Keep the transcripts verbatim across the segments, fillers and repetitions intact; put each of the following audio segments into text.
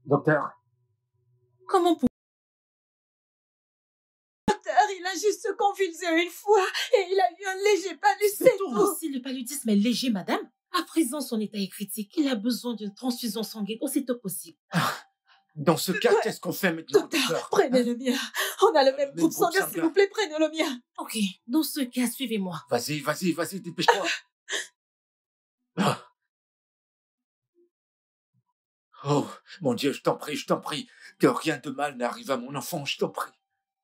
Docteur. Comment pour... Docteur, il a juste convulsé une fois et il a eu un léger paludisme. C'est tout. Si le paludisme est léger, madame, à présent son état est critique. Il a besoin d'une transfusion sanguine aussitôt possible. Ah, dans ce cas, qu'est-ce qu'on fait maintenant, docteur, docteur? Prenez hein? le mien. On a le même, même groupe groupe sanguin, s'il vous plaît, prenez le mien. Ok, dans ce cas, suivez-moi. Vas-y, vas-y, vas-y, dépêche-toi. Ah. Oh, mon Dieu, je t'en prie, je t'en prie, que rien de mal n'arrive à mon enfant, je t'en prie.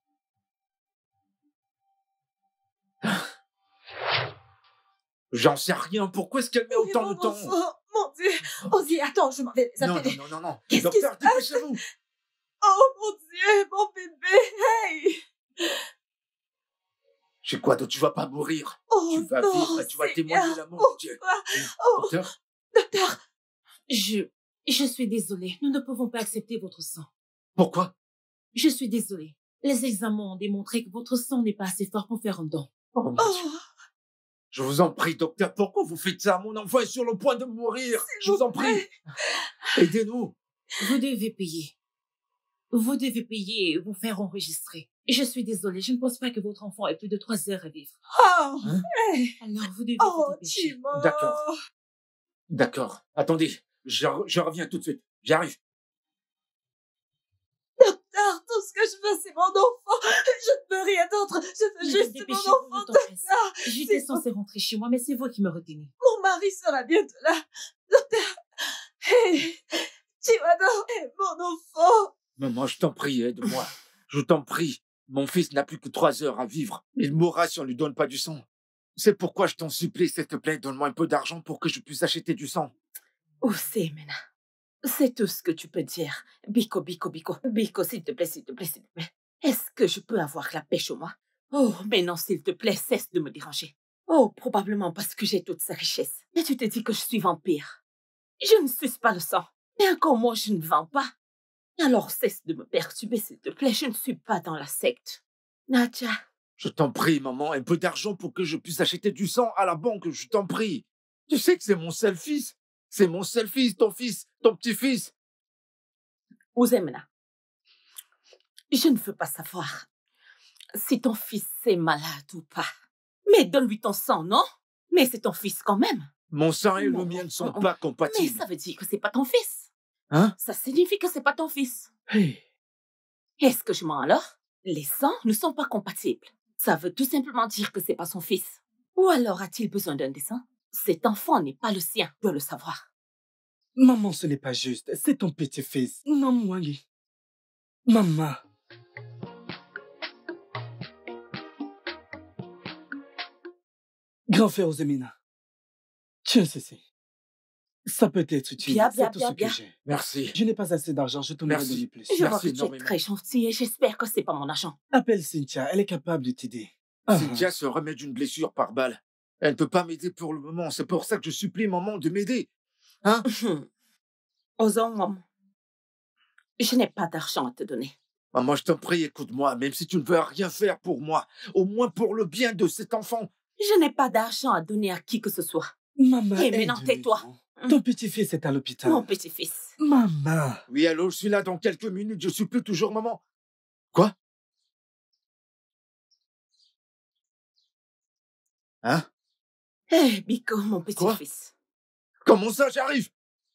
J'en sais rien, pourquoi est-ce qu'elle met Oui, autant mon de temps? enfant, mon Dieu. Ozzy, attends, je m'en vais les Non, appeler. non, non, non, non. Qu'est-ce qui Docteur, se passe? dépêchez-vous. Oh mon Dieu, mon bébé, hey. Je sais quoi, donc tu vas pas mourir. Oh tu vas non, vivre et tu vas témoigner Seigneur. l'amour de Dieu. Oh, Docteur, docteur. Je... Je suis désolée. Nous ne pouvons pas accepter votre sang. pourquoi? Je suis désolée. Les examens ont démontré que votre sang n'est pas assez fort pour faire un don. Oh mon Oh, Dieu. Je vous en prie, docteur, pourquoi vous faites ça? Mon enfant est sur le point de mourir. Je s'il vous en vous prie. plaît. Aidez-nous. Vous devez payer. Vous devez payer et vous faire enregistrer. Je suis désolée, je ne pense pas que votre enfant ait plus de trois heures à vivre. Oh, Hein? hey. Alors vous devez Oh, vous dépêcher. Timon. D'accord. D'accord. Attendez, je, je reviens tout de suite. J'arrive. Docteur, tout ce que je veux, c'est mon enfant. Je ne veux rien d'autre. Je veux Ne juste vous mon dépêchez, enfant, le temps presse. docteur. J'étais C'est censée rentrer chez moi, mais c'est vous qui me retenez. Mon mari sera bientôt là. Docteur. Hey, Timon, hey, mon enfant. Maman, je t'en prie, aide-moi. Je t'en prie. Mon fils n'a plus que trois heures à vivre. Il mourra si on lui donne pas du sang. C'est pourquoi je t'en supplie, s'il te plaît, donne-moi un peu d'argent pour que je puisse acheter du sang. Oh, c'est Mena. C'est tout ce que tu peux dire. Biko, Biko, Biko. Biko, s'il te plaît, s'il te plaît, s'il te plaît. Est-ce que je peux avoir la paix chez moi? Oh, mais non, s'il te plaît, cesse de me déranger. Oh, probablement parce que j'ai toute sa richesse. Et tu te dis que je suis vampire. Je ne suce pas le sang. Et encore moi, je ne vends pas. Alors cesse de me perturber, s'il te plaît. Je ne suis pas dans la secte. Nadia. Je t'en prie, maman, un peu d'argent pour que je puisse acheter du sang à la banque, je t'en prie. Tu sais que c'est mon seul fils. C'est mon seul fils, ton fils, ton petit-fils. Ouzemena, je ne veux pas savoir si ton fils est malade ou pas. Mais donne-lui ton sang, non? Mais c'est ton fils quand même. Mon sang et Non, le mien ne sont non, pas Mais compatibles. ça veut dire que c'est pas ton fils. Hein? Ça signifie que c'est pas ton fils. Hey. Est-ce que je mens alors? Les sangs ne sont pas compatibles. Ça veut tout simplement dire que c'est pas son fils. Ou alors a-t-il besoin d'un dessin? Cet enfant n'est pas le sien, je dois le savoir. Maman, ce n'est pas juste. C'est ton petit-fils. Non, Mwali. Maman. Grand frère Ozemina. Tiens ceci. Ça peut être utile. Bien, bien, C'est tout bien, ce que bien. j'ai. Merci. Je n'ai pas assez d'argent, je t'en aurais Merci. donné plus. Je vois Merci que tu es énormément. très gentil et j'espère que c'est pas mon argent. Appelle Cynthia, elle est capable de t'aider. Ah, Cynthia se remet d'une blessure par balle. Elle ne peut pas m'aider pour le moment. C'est pour ça que je supplie maman de m'aider. Hein? Osons, maman. Je n'ai pas d'argent à te donner. Maman, je t'en prie, écoute-moi. Même si tu ne veux rien faire pour moi, au moins pour le bien de cet enfant. Je n'ai pas d'argent à donner à qui que ce soit. Maman, Eh, mais non, aide-le, tais-toi. non? Ton petit-fils est à l'hôpital. Mon petit-fils. Maman. Oui, allô, je suis là dans quelques minutes. Je supplie toujours maman. Quoi? Hein? Eh, Biko, mon petit-fils. Comment ça, j'arrive?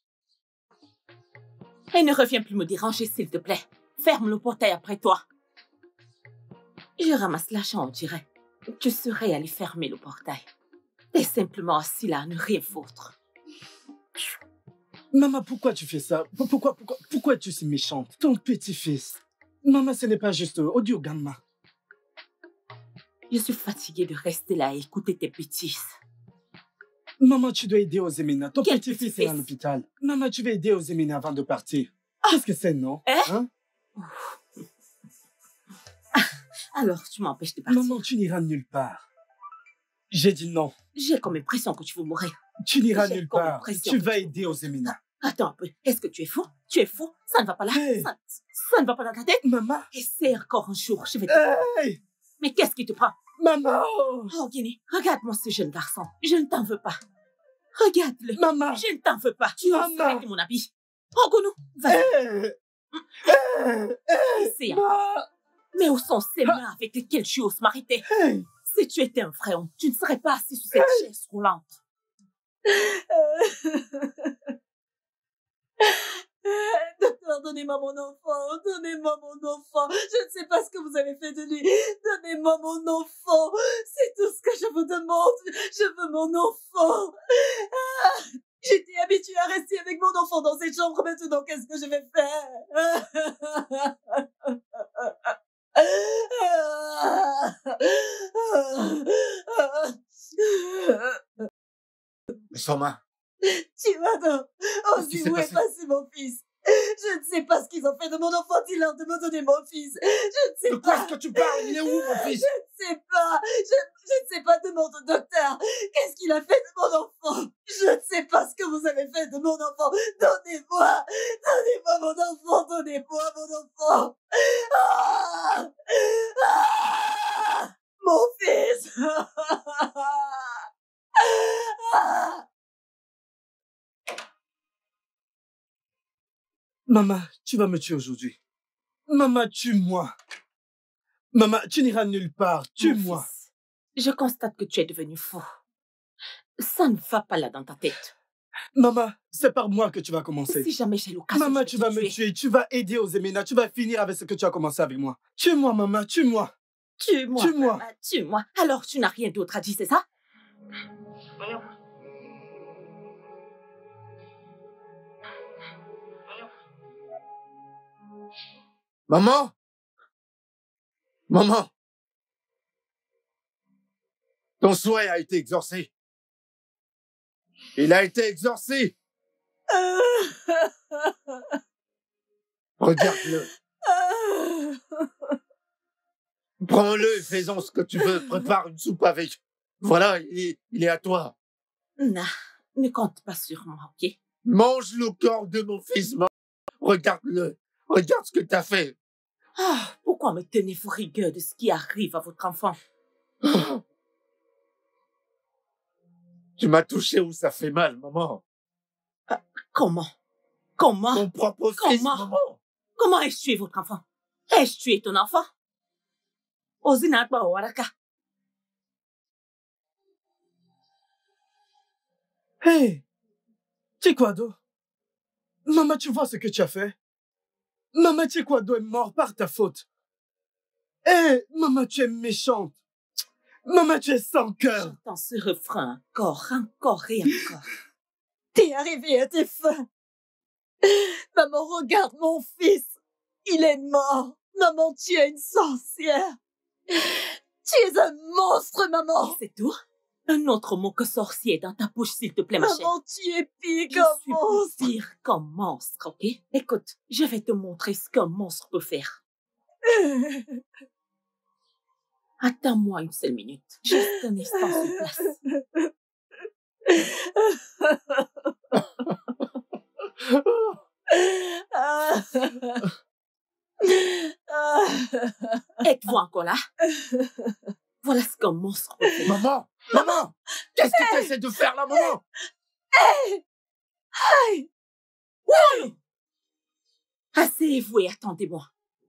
Et ne reviens plus me déranger, s'il te plaît. Ferme le portail après toi. Je ramasse l'argent, on dirait. Tu serais allé fermer le portail. T'es simplement assis là à ne rien foutre. Maman, pourquoi tu fais ça? Pourquoi, pourquoi, pourquoi es-tu si méchante? Ton petit-fils. Maman, ce n'est pas juste audio gamma. Je suis fatiguée de rester là et écouter tes bêtises. Maman, tu dois aider Ozemina. Ton Quel petit-fils est petit-fils? à l'hôpital. Maman, tu vas aider Ozemina avant de partir. Qu'est-ce que c'est, non? Hein? Hein? Alors, tu m'empêches de partir. Maman, tu n'iras nulle part. J'ai dit non. J'ai comme impression que tu veux mourir. Tu n'iras J'ai nulle comme part. l'impression Tu que vas tu- aider Ozemina. Attends un peu. Est-ce que tu es fou? Tu es fou? Ça ne va pas là. Hey. Ça, ça ne va pas dans ta tête. Maman. Essaie encore un jour. Je vais te... Hey! Mais qu'est-ce qui te prend? Maman! Oh, Guinée, regarde-moi ce jeune garçon. Je ne t'en veux pas. Regarde-le. Maman! Je ne t'en veux pas. Tu as Maman. de mon habit. Rencontre-nous. Vas-y. Hé! Hé! Hé! Ici, hein. Ma... Mais où sont ces mains avec lesquelles tu oses m'arrêter? Hey! Si tu étais un vrai homme, tu ne serais pas assis sur cette chaise roulante. Docteur, donnez-moi mon enfant, donnez-moi mon enfant. Je ne sais pas ce que vous avez fait de lui. Donnez-moi mon enfant. C'est tout ce que je vous demande. Je veux mon enfant. Ah, j'étais habituée à rester avec mon enfant dans cette chambre. Maintenant, qu'est-ce que je vais faire? Mais Soma, Chimano, oh, qu'est-ce qui dis s'est où est passé? passé mon fils? Je ne sais pas ce qu'ils ont fait de mon enfant. Dis-leur de me donner mon fils. Je ne sais De quoi pas. est-ce que tu parles? Il est où, mon fils? Je ne sais pas. Je, je ne sais pas. Demande au docteur. Qu'est-ce qu'il a fait de mon enfant? Je ne sais pas ce que vous avez fait de mon enfant. Donnez-moi. Donnez-moi mon enfant. Donnez-moi mon enfant. Ah! Ah! Mon fils. Ah! Maman, tu vas me tuer aujourd'hui. Maman, tue-moi. Maman, tu n'iras nulle part. Mon Tue-moi. fils, je constate que tu es devenu fou. Ça ne va pas là dans ta tête. Maman, c'est par moi que tu vas commencer. Si jamais j'ai l'occasion, Maman, je vais tu te vas me tuer. tuer. Tu vas aider aux Emena. Tu vas finir avec ce que tu as commencé avec moi. Tue-moi, maman. Tue-moi. Tue-moi, Tue-moi. maman, tue-moi. Alors, tu n'as rien d'autre à dire, c'est ça? Maman? Maman? Ton souhait a été exaucé. Il a été exaucé. Regarde-le. Prends-le et fais-en ce que tu veux. Prépare une soupe avec. Voilà, il est, il est à toi. Non, ne compte pas sur moi, ok? Mange le corps de mon fils. maman. Regarde-le. Regarde ce que t'as fait. Ah, pourquoi me tenez-vous rigueur de ce qui arrive à votre enfant? Tu m'as touché où ça fait mal, maman. Comment? Comment? Mon propre fils, Comment? maman. Comment ai-je tué votre enfant? Ai-je tué ton enfant? Ozinatba Waraka. Hé! Chikwado. Maman, tu vois ce que tu as fait? Maman, Chikwado est mort par ta faute. Hé! Maman, tu es méchante. Maman, tu es sans cœur. J'entends ce refrain encore, encore et encore. T'es arrivé à tes fins. Maman, regarde mon fils. Il est mort. Maman, tu es une sorcière. Tu es un monstre, maman. C'est tout? Un autre mot que sorcier dans ta bouche, s'il te plaît, ma chère. Maman, tu es pire Je qu'un suis monstre. plus pire qu'un monstre, ok? Écoute, je vais te montrer ce qu'un monstre peut faire. Attends-moi une seule minute. Juste un instant sur place. Êtes-vous encore là? Voilà ce qu'un monstre peut faire. Maman! Maman! Qu'est-ce que tu essaies de faire là, maman? Asseyez-vous et attendez-moi.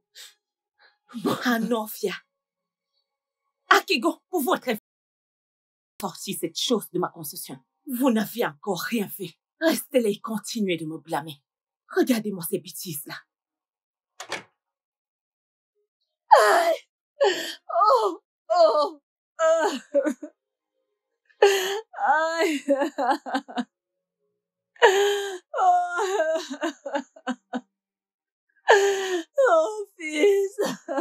Anofia. Akigo, pour votre effort, sortir cette chose de ma concession. Vous n'avez encore rien fait. Restez là et continuez de me blâmer. Regardez-moi ces bêtises-là. Aïe. Oh, oh, ah. Aïe. Oh. Oh, fils.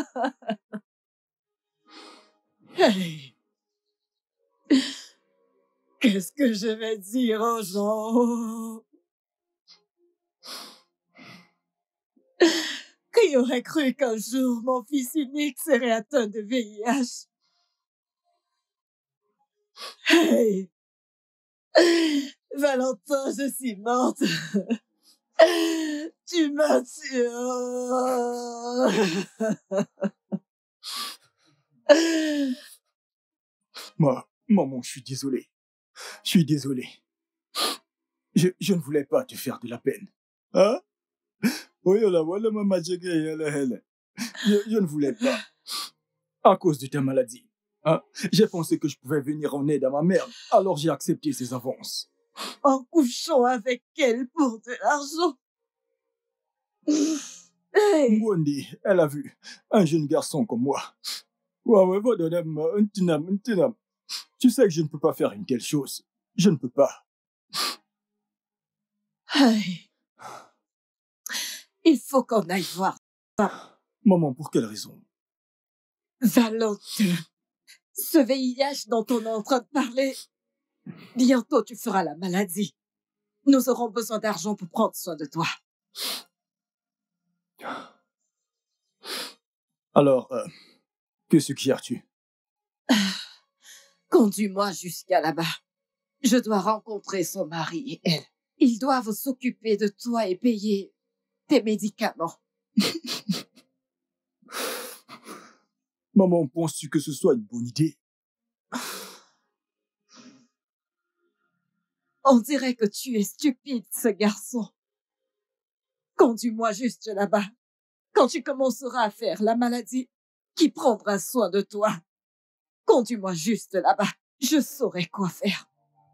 Hey. Qu'est-ce que je vais dire aux gens? Qui aurait cru qu'un jour mon fils unique serait atteint de V I H? Hey! Valentin, je suis morte. Tu m'as tué. Moi, maman, je suis désolé. Je suis désolé. Je, je ne voulais pas te faire de la peine. Hein? Oui, là, voilà, maman, je, je, je ne voulais pas. À cause de ta maladie. Hein? J'ai pensé que je pouvais venir en aide à ma mère, alors j'ai accepté ses avances. En couchant avec elle pour de l'argent. Hey. Mbondi, elle a vu un jeune garçon comme moi. Ouais, ouais, va donner un tinam, un tinam. Tu sais que je ne peux pas faire une telle chose. Je ne peux pas. Hey. Il faut qu'on aille voir. Maman, pour quelle raison? Valentin, ce V I H dont on est en train de parler, bientôt tu feras la maladie. Nous aurons besoin d'argent pour prendre soin de toi. Alors, euh, que suggères-tu? Conduis-moi jusqu'à là-bas. Je dois rencontrer son mari et elle. Ils doivent s'occuper de toi et payer tes médicaments. Maman, penses-tu que ce soit une bonne idée? On dirait que tu es stupide, ce garçon. Conduis-moi juste là-bas. Quand tu commenceras à faire la maladie, qui prendra soin de toi? Conduis-moi juste là-bas. Je saurai quoi faire.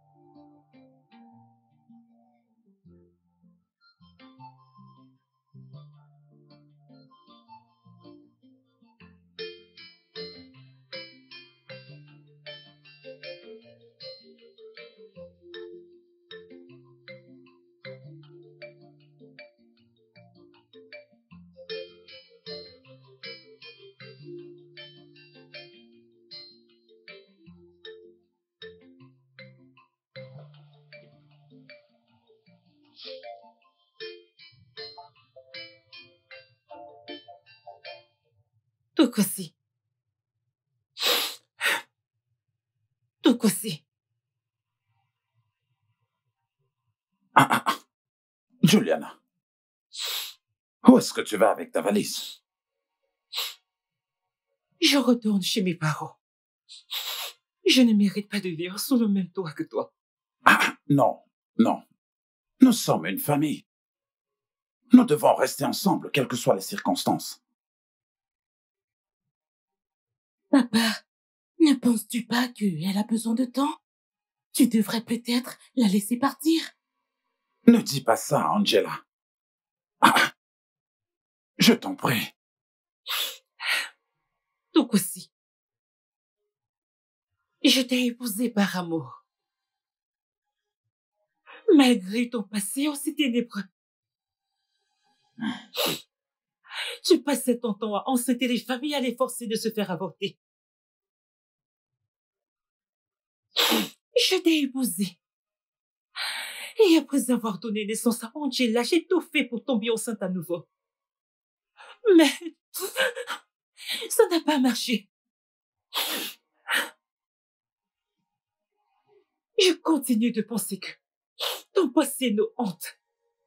Tukosi. Tukosi. Ah, ah, ah. Juliana, où est-ce que tu vas avec ta valise? Je retourne chez mes parents. Je ne mérite pas de vivre sous le même toit que toi. Ah, non, non. Nous sommes une famille. Nous devons rester ensemble, quelles que soient les circonstances. Papa, ne penses-tu pas qu'elle a besoin de temps? Tu devrais peut-être la laisser partir. Ne dis pas ça, Angela. Ah, je t'en prie. Tukosi. Je t'ai épousé par amour. Malgré ton passé aussi ténébreux. Tu passais ton temps à enceinter les familles, à les forcer de se faire avorter. Je t'ai épousé. Et après avoir donné naissance à Angela, j'ai tout fait pour tomber enceinte à nouveau. Mais ça n'a pas marché. Je continue de penser que ton passé nous hante.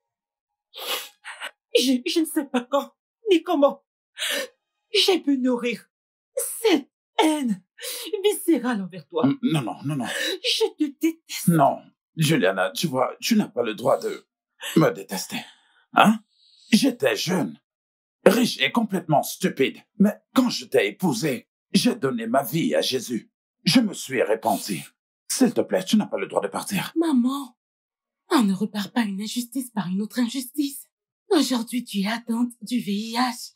Je, je ne sais pas quand, ni comment, j'ai pu nourrir cette haine viscérale envers toi. Non, non, non, non. Je te déteste. Non, Juliana, tu vois, tu n'as pas le droit de me détester. Hein? J'étais jeune, riche et complètement stupide. Mais quand je t'ai épousé, j'ai donné ma vie à Jésus. Je me suis repenti. S'il te plaît, tu n'as pas le droit de partir. Maman, on ne repart pas une injustice par une autre injustice. Aujourd'hui, tu es atteinte du V I H.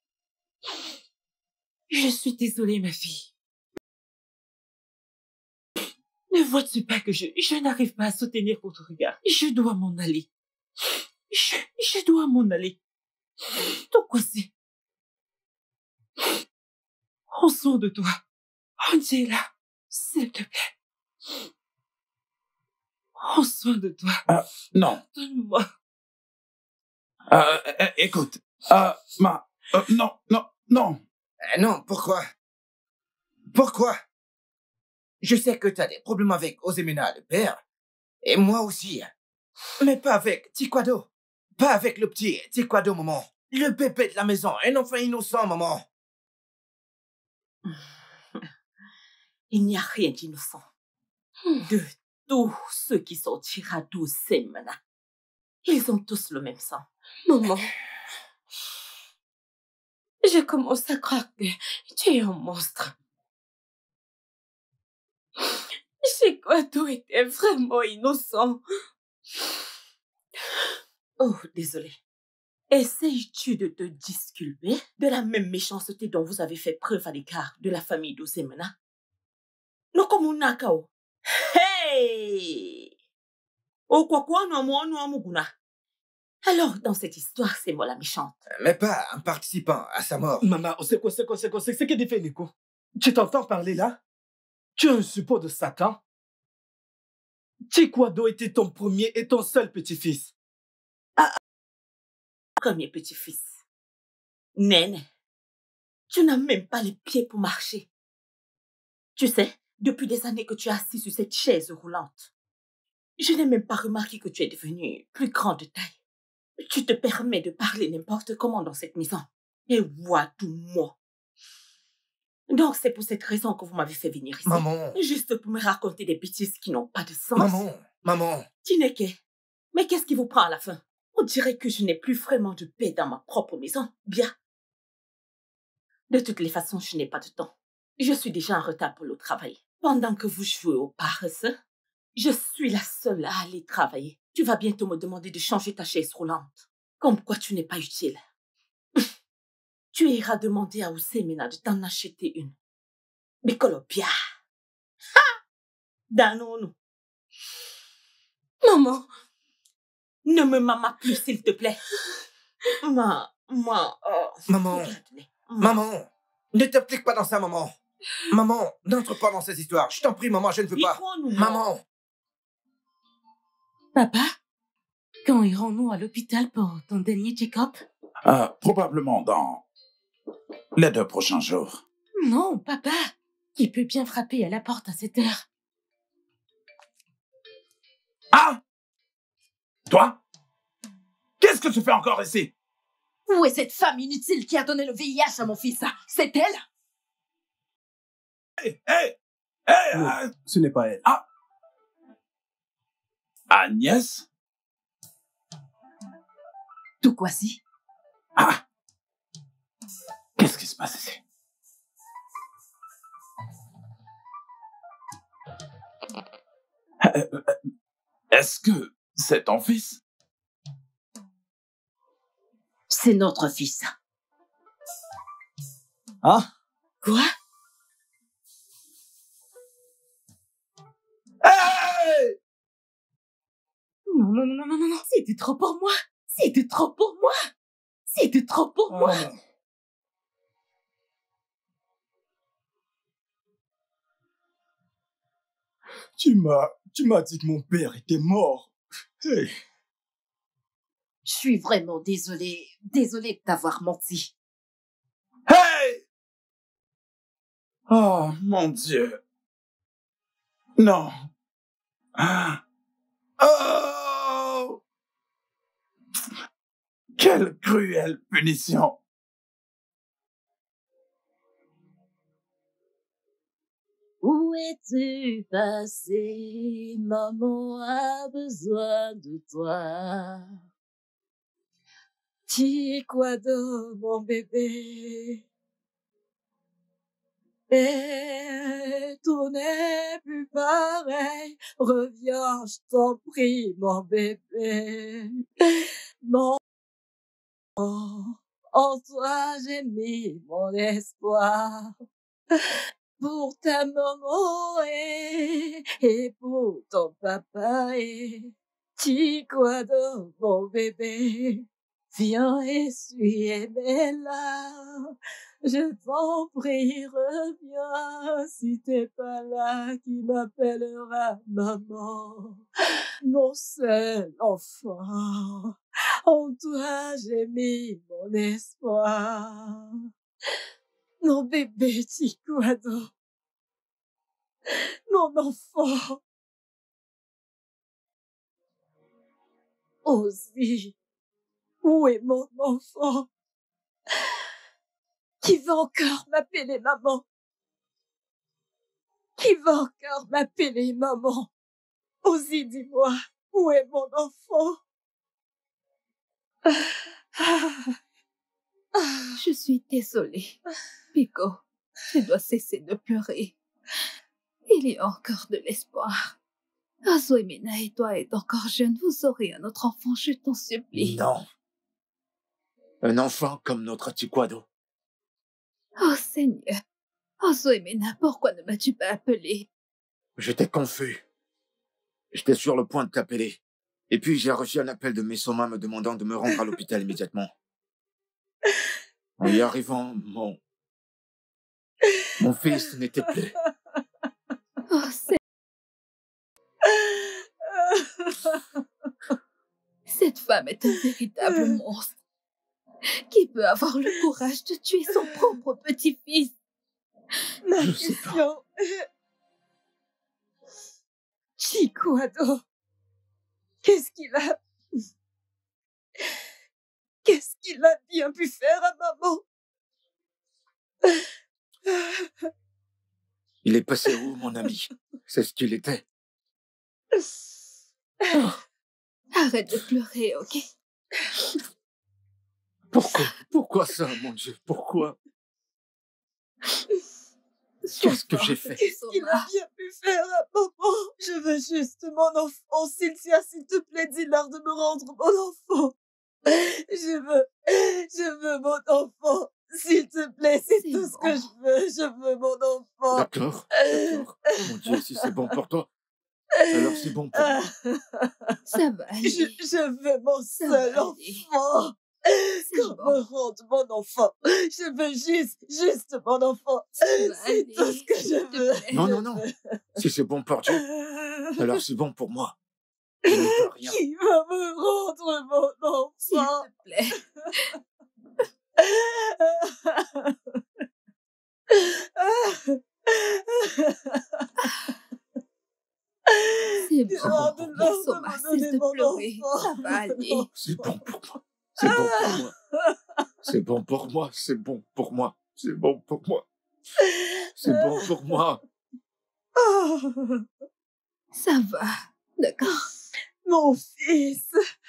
Je suis désolée, ma fille. Ne vois-tu pas que je, je n'arrive pas à soutenir votre regard? Je dois m'en aller. Je, je dois m'en aller. Tukosi. Prends soin de toi. Angela, s'il te plaît. Prends soin de toi. Euh, non. Donne-moi. Euh, euh, écoute, euh, ma, euh, non, non, non. Euh, non, pourquoi? Pourquoi? Je sais que t'as des problèmes avec Osemena, le père. Et moi aussi. Mais pas avec Tikwado. Pas avec le petit Tikwado, maman. Le bébé de la maison, un enfant innocent, maman. Il n'y a rien d'innocent. De tous ceux qui sortira d'Osemena, ils ont tous le même sang. Maman, Je commence à croire que tu es un monstre. Chikwado était vraiment innocent. Oh, désolé. Essayes-tu de te disculper de la même méchanceté dont vous avez fait preuve à l'égard de la famille d'Ozemena? Non, comme un nakao. Hey! Oh, quoi quoi, non, moi, non, Muguna. Alors, dans cette histoire, c'est moi la méchante. Mais pas en participant à sa mort. Maman, c'est quoi, c'est quoi, c'est quoi, c'est ce que tu fais, Nico? Tu t'entends parler là? Tu es un suppôt de Satan? Chikwado était ton premier et ton seul petit-fils. Ah, premier petit-fils. Nene, tu n'as même pas les pieds pour marcher. Tu sais, depuis des années que tu es assis sur cette chaise roulante, je n'ai même pas remarqué que tu es devenu plus grand de taille. Tu te permets de parler n'importe comment dans cette maison. Et moi. Donc c'est pour cette raison que vous m'avez fait venir ici. Maman. Juste pour me raconter des bêtises qui n'ont pas de sens. Maman, maman. Tineke, mais qu'est-ce qui vous prend à la fin? On dirait que je n'ai plus vraiment de paix dans ma propre maison. Bien. De toutes les façons, je n'ai pas de temps. Je suis déjà en retard pour le travail. Pendant que vous jouez au paresseux, je suis la seule à aller travailler. Tu vas bientôt me demander de changer ta chaise roulante. Comme quoi tu n'es pas utile. Tu iras demander à Ozemena de t'en acheter une. Bikolopia. Ha! Danono. Maman, ne me mama plus, s'il te plaît. Ma, ma, oh. Maman, maman, ne t'implique pas dans ça, maman. Maman, n'entre pas dans ces histoires. Je t'en prie, maman, je ne veux pas. Maman. Papa, quand irons-nous à l'hôpital pour ton dernier check-up? Euh, probablement dans les deux prochains jours. Non, papa, qui peut bien frapper à la porte à cette heure? Ah! Toi? Qu'est-ce que tu fais encore ici? Où est cette femme inutile qui a donné le V I H à mon fils? C'est elle? Hé, hé, hé! Non, ce n'est pas elle. Ah! Agnès? Tout quoi-ci? Ah! Qu'est-ce qui se passe ici? Est-ce que c'est ton fils? C'est notre fils. Ah? Quoi? Hey! Non, non, non, non, non, non, c'était trop pour moi. C'était trop pour moi. C'était trop pour moi. Oh. Tu m'as, tu m'as dit que mon père était mort. Hey. Je suis vraiment désolée. Désolée de t'avoir menti. Hey! Oh, mon Dieu. Non. Oh! Quelle cruelle punition. Où es-tu passé? Maman a besoin de toi. Chikwado, mon bébé. Et tout n'est plus pareil. Reviens, je t'en prie, mon bébé. Mon, en toi j'ai mis mon espoir. Pour ta maman et, et pour ton papa et Chikwado, mon bébé. Viens essuyer mes larmes, je t'en prie, reviens, si t'es pas là, qui m'appellera maman, mon seul enfant, en toi j'ai mis mon espoir, mon bébé Chikwado, mon enfant, Ozzy. Où est mon enfant? Qui va encore m'appeler maman? Qui va encore m'appeler maman? Ozzy, dis-moi, où est mon enfant? Je suis désolée. Biko, tu dois cesser de pleurer. Il y a encore de l'espoir. Azoemena et toi êtes encore jeunes, vous aurez un autre enfant, je t'en supplie. Non. Un enfant comme notre Tikwado. Oh Seigneur. Azoemena, pourquoi ne m'as-tu pas appelé? J'étais confus. J'étais sur le point de t'appeler. Et puis j'ai reçu un appel de Mesoma me demandant de me rendre à l'hôpital immédiatement. En y arrivant, mon... Mon fils n'était plus. Oh Seigneur. Cette femme est un véritable monstre. Qui peut avoir le courage de tuer son propre petit-fils? Ma Je sais question est... Chikwado, qu'est-ce qu'il a... Qu'est-ce qu'il a bien pu faire à maman? Il est passé où, mon ami? C'est ce qu'il était. Arrête de pleurer, ok? Pourquoi? Pourquoi ça, mon Dieu? Pourquoi? Qu'est-ce que j'ai fait? Qu'est-ce qu'il a bien pu faire à maman? Je veux juste mon enfant. Cynthia, s'il te plaît, dis-leur de me rendre mon enfant. Je veux, je veux mon enfant. S'il te plaît, c'est tout ce que je veux. Je veux mon enfant. D'accord, d'accord. Mon Dieu, si c'est bon pour toi, alors c'est bon pour moi. Ça va aller. Je, je veux mon Ça seul va aller. enfant. Qu'on bon. me rende mon enfant. Je veux juste, juste mon enfant. Ça va C'est aller, tout ce que s'il je te veux. plaît. Non, non, non. Si c'est bon pour Dieu, alors c'est bon pour moi. Je ne peux rien. Qui va me rendre mon S'il enfant? te plaît. C'est bon. Oh, de l'ordre de Soma, me cesse donner de mon pleurer. enfant. Ça va aller. C'est bon pour moi. C'est bon pour moi. C'est bon pour moi. C'est bon pour moi. C'est bon pour moi. C'est bon pour moi. Ça va. D'accord. Mon fils.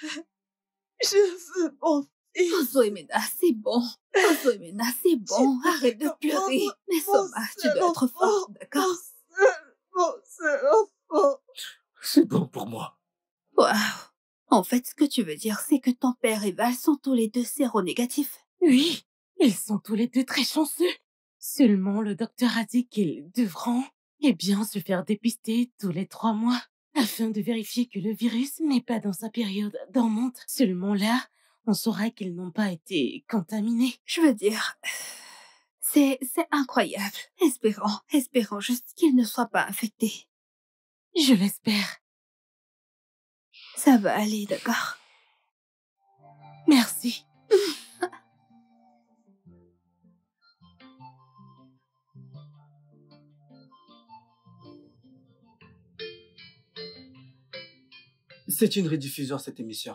Je veux mon fils. Azoemena, c'est bon. Azoemena, c'est bon. Arrête de pleurer. Mais Soma, tu dois être forte, d'accord? Mon seul, mon seul enfant. C'est bon pour moi. Waouh. En fait, ce que tu veux dire, c'est que ton père et Val sont tous les deux séronégatifs. Oui, ils sont tous les deux très chanceux. Seulement, le docteur a dit qu'ils devront, eh bien, se faire dépister tous les trois mois, afin de vérifier que le virus n'est pas dans sa période dormante. Seulement là, on saura qu'ils n'ont pas été contaminés. Je veux dire, c'est, c'est incroyable. Espérons, espérons juste qu'ils ne soient pas infectés. Je l'espère. Ça va aller, d'accord? Merci. C'est une rediffusion, cette émission.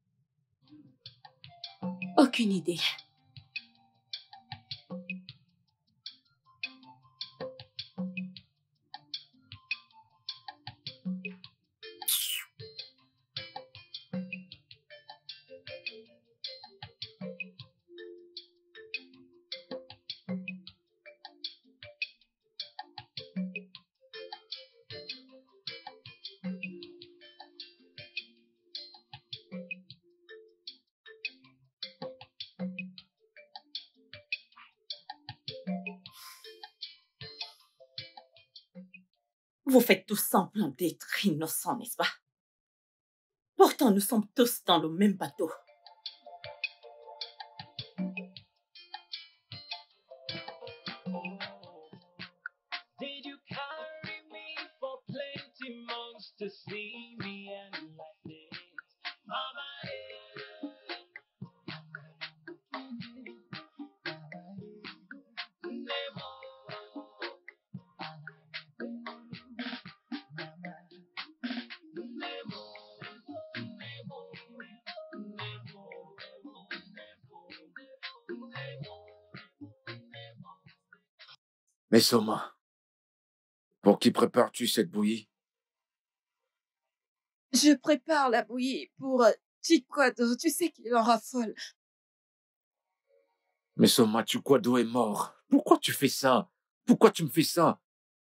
Aucune idée. Vous faites tous semblant d'être innocents, n'est-ce pas? Pourtant, nous sommes tous dans le même bateau. Did you carry me for plenty months to see me and like this? Mama, Mais Soma, pour qui prépares-tu cette bouillie? Je prépare la bouillie pour euh, Chikwado. Tu sais qu'il en raffole. Mais Soma Chikwado est mort. Pourquoi tu fais ça? Pourquoi tu me fais ça?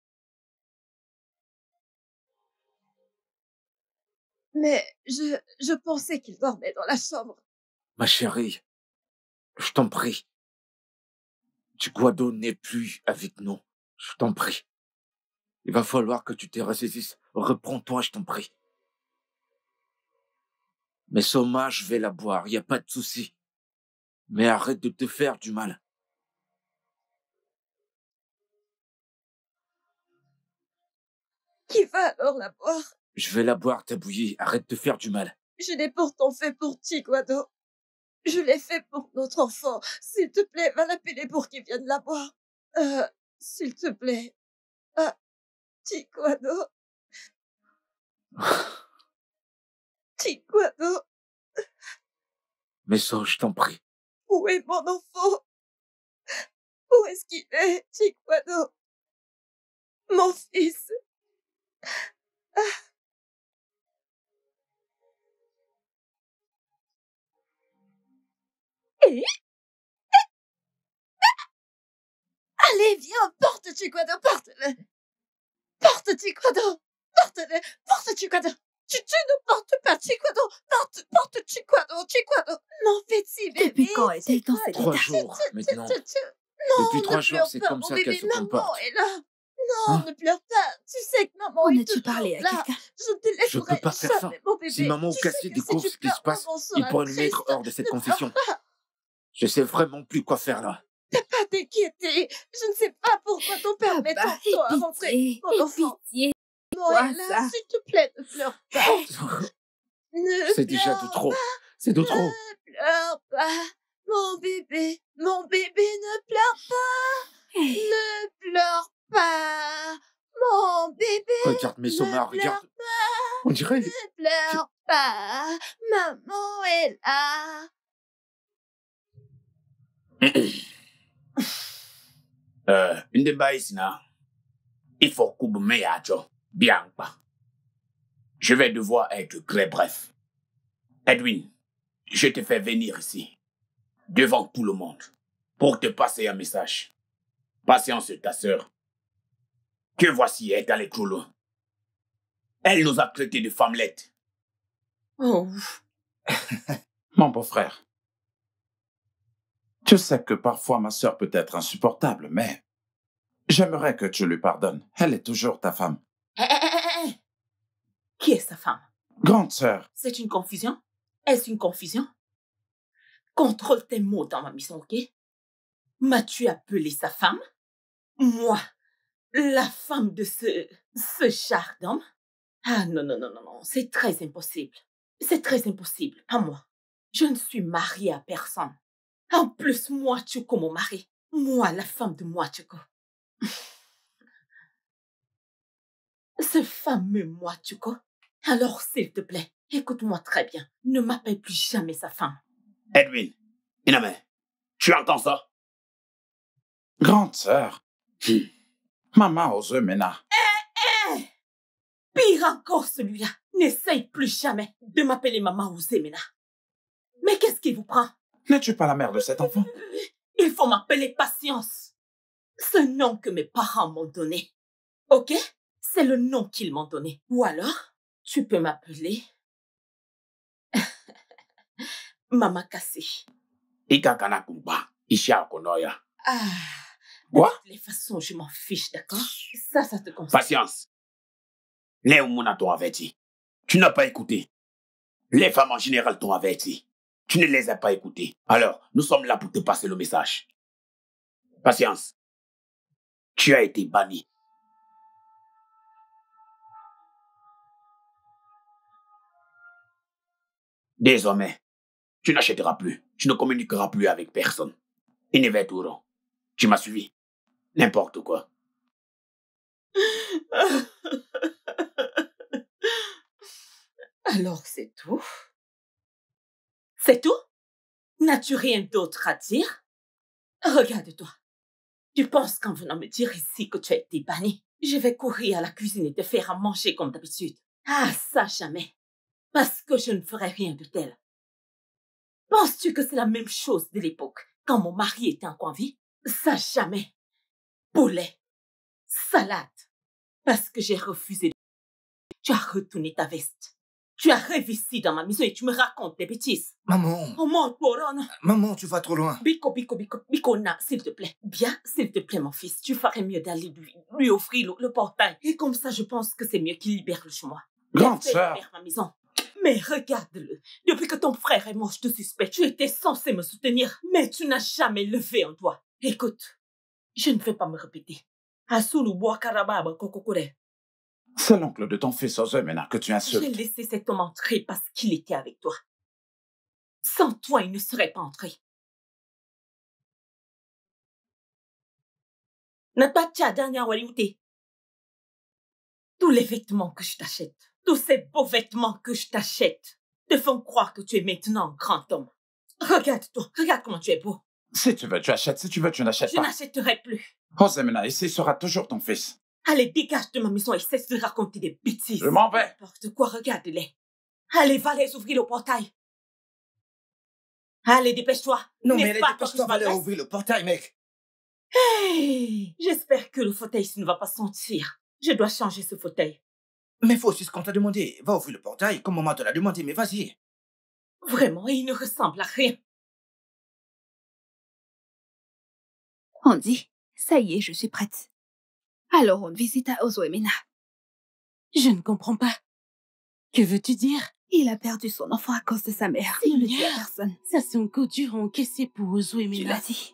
Mais je, je pensais qu'il dormait dans la chambre. Ma chérie, je t'en prie. Chikwado n'est plus avec nous. Je t'en prie. Il va falloir que tu te ressaisisses. Reprends-toi, je t'en prie. Mais Soma, je vais la boire, y a pas de souci. Mais arrête de te faire du mal. Qui va alors la boire? Je vais la boire, ta bouillie. Arrête de te faire du mal. Je l'ai pourtant fait pour Chikwado. Je l'ai fait pour notre enfant. S'il te plaît, va l'appeler pour qu'il vienne la boire. Euh, s'il te plaît. Ah, Chikwado. Chikwado. Mais ça, je t'en prie. Où est mon enfant? Où est-ce qu'il est, Chikwado? Mon fils. Ah. Et... Allez, viens, porte Chikwado, porte-le. Porte Chikwado, porte-le, porte Chikwado. Tu, tu ne portes pas Chikwado, porte, porte Chikwado, Chikwado. Non, Betty, bébé. Depuis quand est-elle dans cet Trois état? jours, maintenant. Non, Depuis trois ne jours, pleure c'est pas, comme mon ça bébé. qu'elle se Maman comporte. est là. Non, Hein? ne pleure pas. Tu sais que maman En est as-tu toujours parlé à là. quelqu'un? Je te laisserai Je peux pas faire ça. jamais, mon bébé. Si maman ou Tu Cassie sais que découvre si ce tu qui se pleures, passe, maman sera il pourrait nous triste. mettre hors de cette Ne pleure confession. pas. Je sais vraiment plus quoi faire là. T'as pas t'inquiéter. Je ne sais pas pourquoi ton père met tant Papa, de temps à aie rentrer. pitié, Mon aie enfant. pitié. Maman Quoi, est là. ça? S'il te plaît, ne pleure pas. Ne C'est déjà de pleure trop. pas. C'est de trop. Ne pleure pas. Mon bébé, mon bébé, ne pleure pas. Ne pleure pas. Mon bébé, Regarde mes Soma, ne regarde. pleure pas. On dirait... Ne pleure pas. Maman est là. Euh, une des bails, là. Il faut que vous me yacho. Bien pas. Je vais devoir être très bref. Edwin, je te fais venir ici, devant tout le monde, pour te passer un message. Patience, ta sœur, que voici est allée trop loin. Elle nous a traités de femmelettes. Oh, Mon beau frère, tu sais que parfois ma sœur peut être insupportable, mais j'aimerais que tu lui pardonnes. Elle est toujours ta femme. hé, hé, hé, hé, hé. Qui est sa femme? Grande sœur, C'est une confusion? Est-ce une confusion? Contrôle tes mots dans ma maison, ok? M'as-tu appelé sa femme? Moi, la femme de ce... ce char d'homme? Ah non, non, non, non, non, c'est très impossible. C'est très impossible, pas moi. Je ne suis mariée à personne. En plus, moi, Chuko, mon mari. Moi, la femme de moi, Chuko. Ce fameux moi, Chuko. Alors, s'il te plaît, écoute-moi très bien. Ne m'appelle plus jamais sa femme. Edwin, Iname, tu entends ça? Grande sœur, maman ose mena. Eh, eh! Pire encore celui-là. N'essaye plus jamais de m'appeler maman ou Zemena. Mais qu'est-ce qui vous prend? N'es-tu pas la mère de cet enfant? Il faut m'appeler Patience. Ce nom que mes parents m'ont donné. Ok? C'est le nom qu'ils m'ont donné. Ou alors, tu peux m'appeler Maman Cassie. Ikakana kumba, isha konoya. Ah. Quoi? De toutes les façons, je m'en fiche, d'accord? Ça, ça te concerne. Patience. Les Oumuna t'ont averti. Tu n'as pas écouté. Les femmes en général t'ont averti. Tu ne les as pas écoutées. Alors, nous sommes là pour te passer le message. Patience. Tu as été banni. Désormais, tu n'achèteras plus. Tu ne communiqueras plus avec personne. Ineveturo. Tu m'as suivi. N'importe quoi. Alors, c'est tout? C'est tout? N'as-tu rien d'autre à dire? Regarde-toi. Tu penses qu'en venant me dire ici que tu as été banni, je vais courir à la cuisine et te faire à manger comme d'habitude? Ah, ça jamais. Parce que je ne ferai rien de tel. Penses-tu que c'est la même chose de l'époque, quand mon mari était encore en vie? Ça, jamais. Poulet. Salade. Parce que j'ai refusé. Tu as retourné ta veste. Tu as révisé dans ma maison et tu me racontes des bêtises. Maman. Oh mon Corona. Maman, tu vas trop loin. Biko, Biko, Biko, Bikona, s'il te plaît. Bien, s'il te plaît, mon fils, tu ferais mieux d'aller lui, lui offrir le, le portail. Et comme ça, je pense que c'est mieux qu'il libère le chez moi. Grande Laisse-le sœur. libérer ma maison. Mais regarde-le. Depuis que ton frère est mort, je te suspecte. Tu étais censé me soutenir, mais tu n'as jamais levé un doigt. Écoute, je ne vais pas me répéter. Asulu Boakarababa Kokokore. C'est l'oncle de ton fils Ozemena que tu J'ai insultes. laissé cet homme entrer parce qu'il était avec toi. Sans toi, il ne serait pas entré. Natacha dernière Waliouté. Tous les vêtements que je t'achète, tous ces beaux vêtements que je t'achète, te font croire que tu es maintenant un grand homme. Regarde-toi, regarde comment tu es beau. Si tu veux, tu achètes. Si tu veux, tu n'achètes Je pas. n'achèterai plus. Ozemena, ici sera toujours ton fils. Allez, dégage de ma maison et cesse de raconter des bêtises. Je m'en vais. N'importe quoi, regarde-les. Allez, va les ouvrir le portail. Allez, dépêche-toi. Non, N'est-ce mais allez, pas toi que dépêche-toi, je va aller m'adresse? ouvrir le portail, mec. Hey, j'espère que le fauteuil ne va pas sentir. Je dois changer ce fauteuil. Mais faut aussi ce qu'on t'a demandé. Va ouvrir le portail, comme maman te l'a demandé, mais vas-y. Vraiment, il ne ressemble à rien. Andy, ça y est, je suis prête. Alors on visite à Ozoemena. Je ne comprends pas. Que veux-tu dire? Il a perdu son enfant à cause de sa mère. Ne le dis à Seigneur, personne. ça c'est un coup dur encaissé pour Ozo et Tu Mena. l'as dit.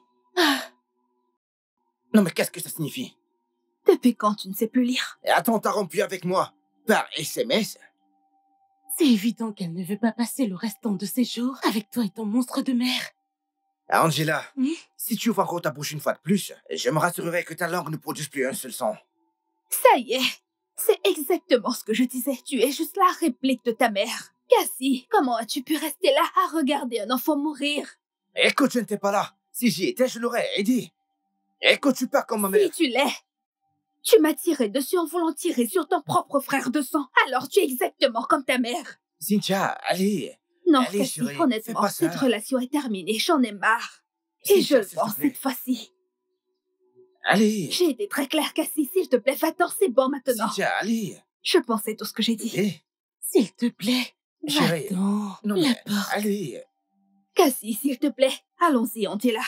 Non, mais qu'est-ce que ça signifie? Depuis quand tu ne sais plus lire? Et attends, t'as rompu avec moi par S M S? C'est évident qu'elle ne veut pas passer le restant de ses jours avec toi et ton monstre de mère. Angela, Hmm? si tu ouvres encore ta bouche une fois de plus, je me rassurerai que ta langue ne produise plus un seul son. Ça y est. C'est exactement ce que je disais. Tu es juste la réplique de ta mère. Cassie, comment as-tu pu rester là à regarder un enfant mourir? Écoute, je n'étais pas là. Si j'y étais, je l'aurais aidé. Écoute, tu pars comme ma mère. Si tu l'es. Tu m'as tiré dessus en voulant tirer sur ton propre frère de sang. Alors tu es exactement comme ta mère. Cynthia, allez. Non, Allez, Cassie, chérie, fais honnêtement, pas ça. cette relation est terminée. J'en ai marre. Et je Cynthia, le s'il te pense plaît. cette fois-ci. Allez. J'ai été très claire, Cassie. S'il te plaît, va-t'en, c'est bon maintenant. Cynthia, allez. Je pensais tout ce que j'ai dit. Allez. S'il te plaît, Chérie. va-t'en. Non, La mais porte. allez. Cassie, s'il te plaît, allons-y, on est là.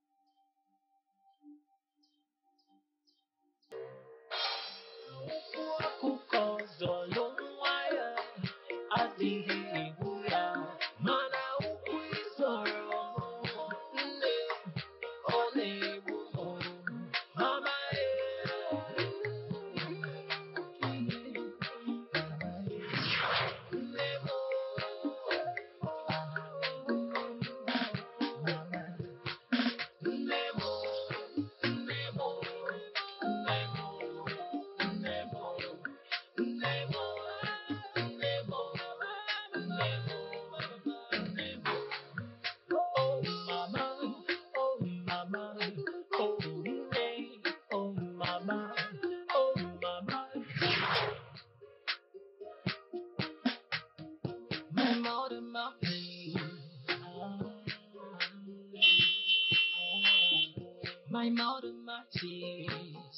My mouth and my tears.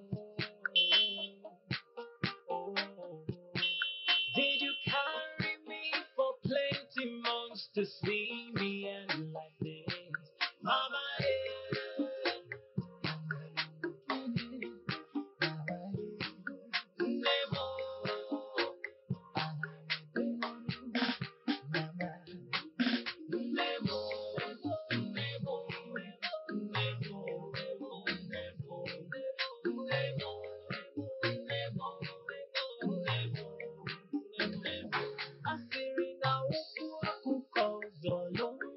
Did you carry me for plenty months to see me end like this? Mama, I fear now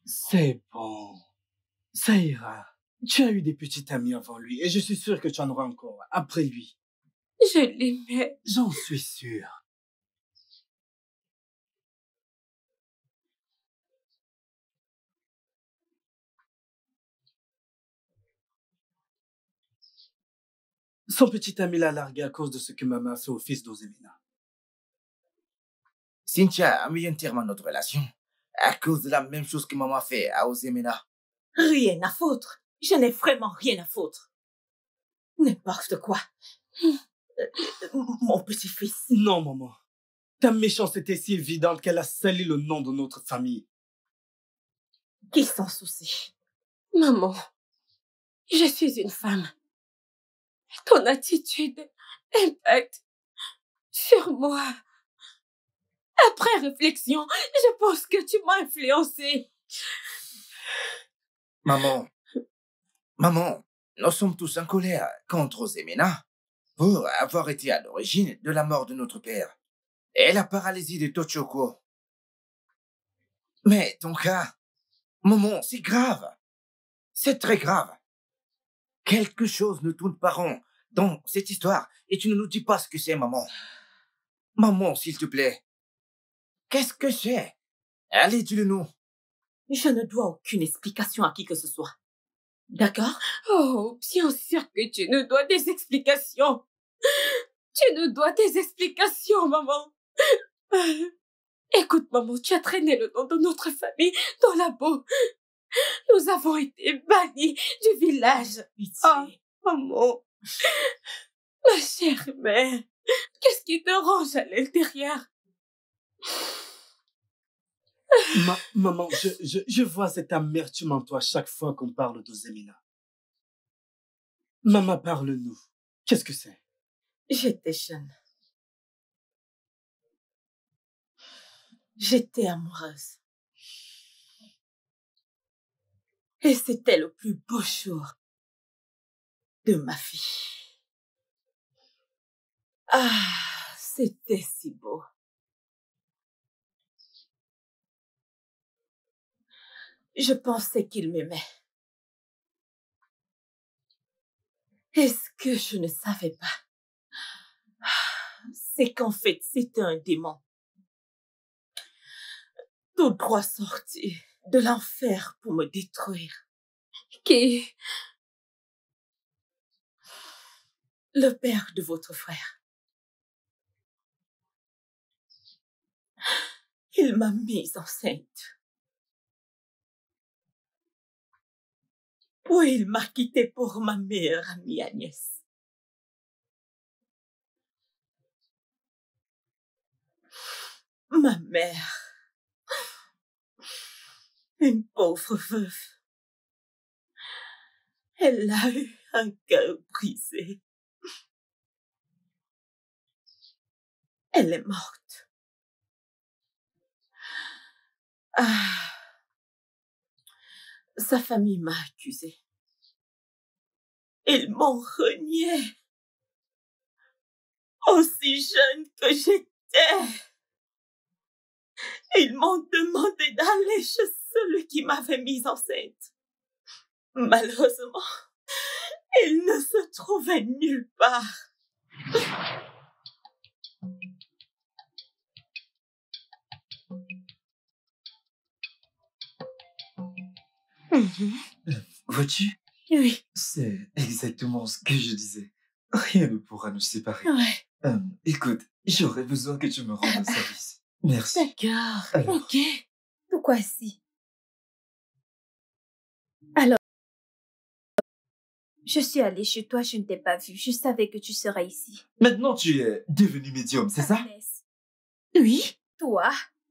C'est bon. Ça ira. Tu as eu des petites amies avant lui et je suis sûr que tu en auras encore après lui. Je l'aimais. J'en suis sûr. Son petit ami l'a largué à cause de ce que maman a fait au fils d'Ozemina. Cynthia a mis un terme à notre relation à cause de la même chose que maman a fait à Ozemina. Rien à foutre. Je n'ai vraiment rien à foutre. N'importe quoi. Mon petit-fils. Non, maman. Ta méchanceté est si évidente qu'elle a sali le nom de notre famille. Qui s'en soucie? Maman, je suis une femme. Ton attitude impacte sur moi. Après réflexion, je pense que tu m'as influencée. Maman, maman, nous sommes tous en colère contre Ozemina pour avoir été à l'origine de la mort de notre père et la paralysie de Tochoko. Mais ton cas, maman, c'est grave. C'est très grave. Quelque chose ne tourne pas rond dans cette histoire et tu ne nous dis pas ce que c'est, maman. Maman, s'il te plaît. Qu'est-ce que c'est? Allez, dis-le-nous. Je ne dois aucune explication à qui que ce soit. D'accord? Oh, bien sûr que tu nous dois des explications. Tu nous dois des explications, maman. Écoute, maman, tu as traîné le nom de notre famille dans la boue. Nous avons été bannis du village. Pitié. Ah, maman. Ma chère mère, qu'est-ce qui te range à l'intérieur? Ma maman, je, je, je vois cette amertume en toi chaque fois qu'on parle d'Ozemina. Maman, parle-nous. Qu'est-ce que c'est? J'étais jeune. J'étais amoureuse. Et c'était le plus beau jour de ma vie. Ah, c'était si beau. Je pensais qu'il m'aimait. Est-ce que je ne savais pas? C'est qu'en fait, c'était un démon. Tout droit sorti de l'enfer pour me détruire. Qui? Le père de votre frère. Il m'a mise enceinte. Puis il m'a quittée pour ma meilleure amie Agnès. Ma mère, une pauvre veuve, elle a eu un cœur brisé. Elle est morte. Ah, sa famille m'a accusée. Ils m'ont renié. Aussi jeune que j'étais. Ils m'ont demandé d'aller chez celui qui m'avait mise enceinte. Malheureusement, il ne se trouvait nulle part. Mm-hmm. Vois-tu? Oui. C'est exactement ce que je disais. Rien ne pourra nous séparer. Ouais. Euh, écoute, j'aurais besoin que tu me rendes un service. Merci. D'accord. Alors. Ok. Pourquoi si? Alors, je suis allée chez toi, je ne t'ai pas vu. Je savais que tu serais ici. Maintenant, tu es devenu médium, c'est ça? Agnès, Oui. toi?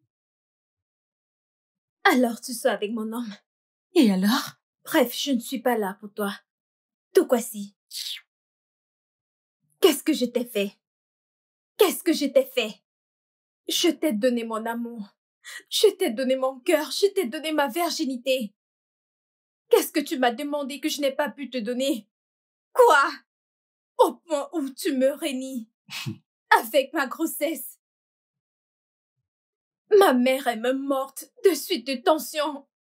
Alors tu sors avec mon homme. Et alors? Bref, je ne suis pas là pour toi. Tout quoi si? Qu'est-ce que je t'ai fait? Qu'est-ce que je t'ai fait? Je t'ai donné mon amour. Je t'ai donné mon cœur. Je t'ai donné ma virginité. Qu'est-ce que tu m'as demandé que je n'ai pas pu te donner? Quoi? Au point où tu me rénis. Avec ma grossesse. Ma mère est même morte de suite de tension.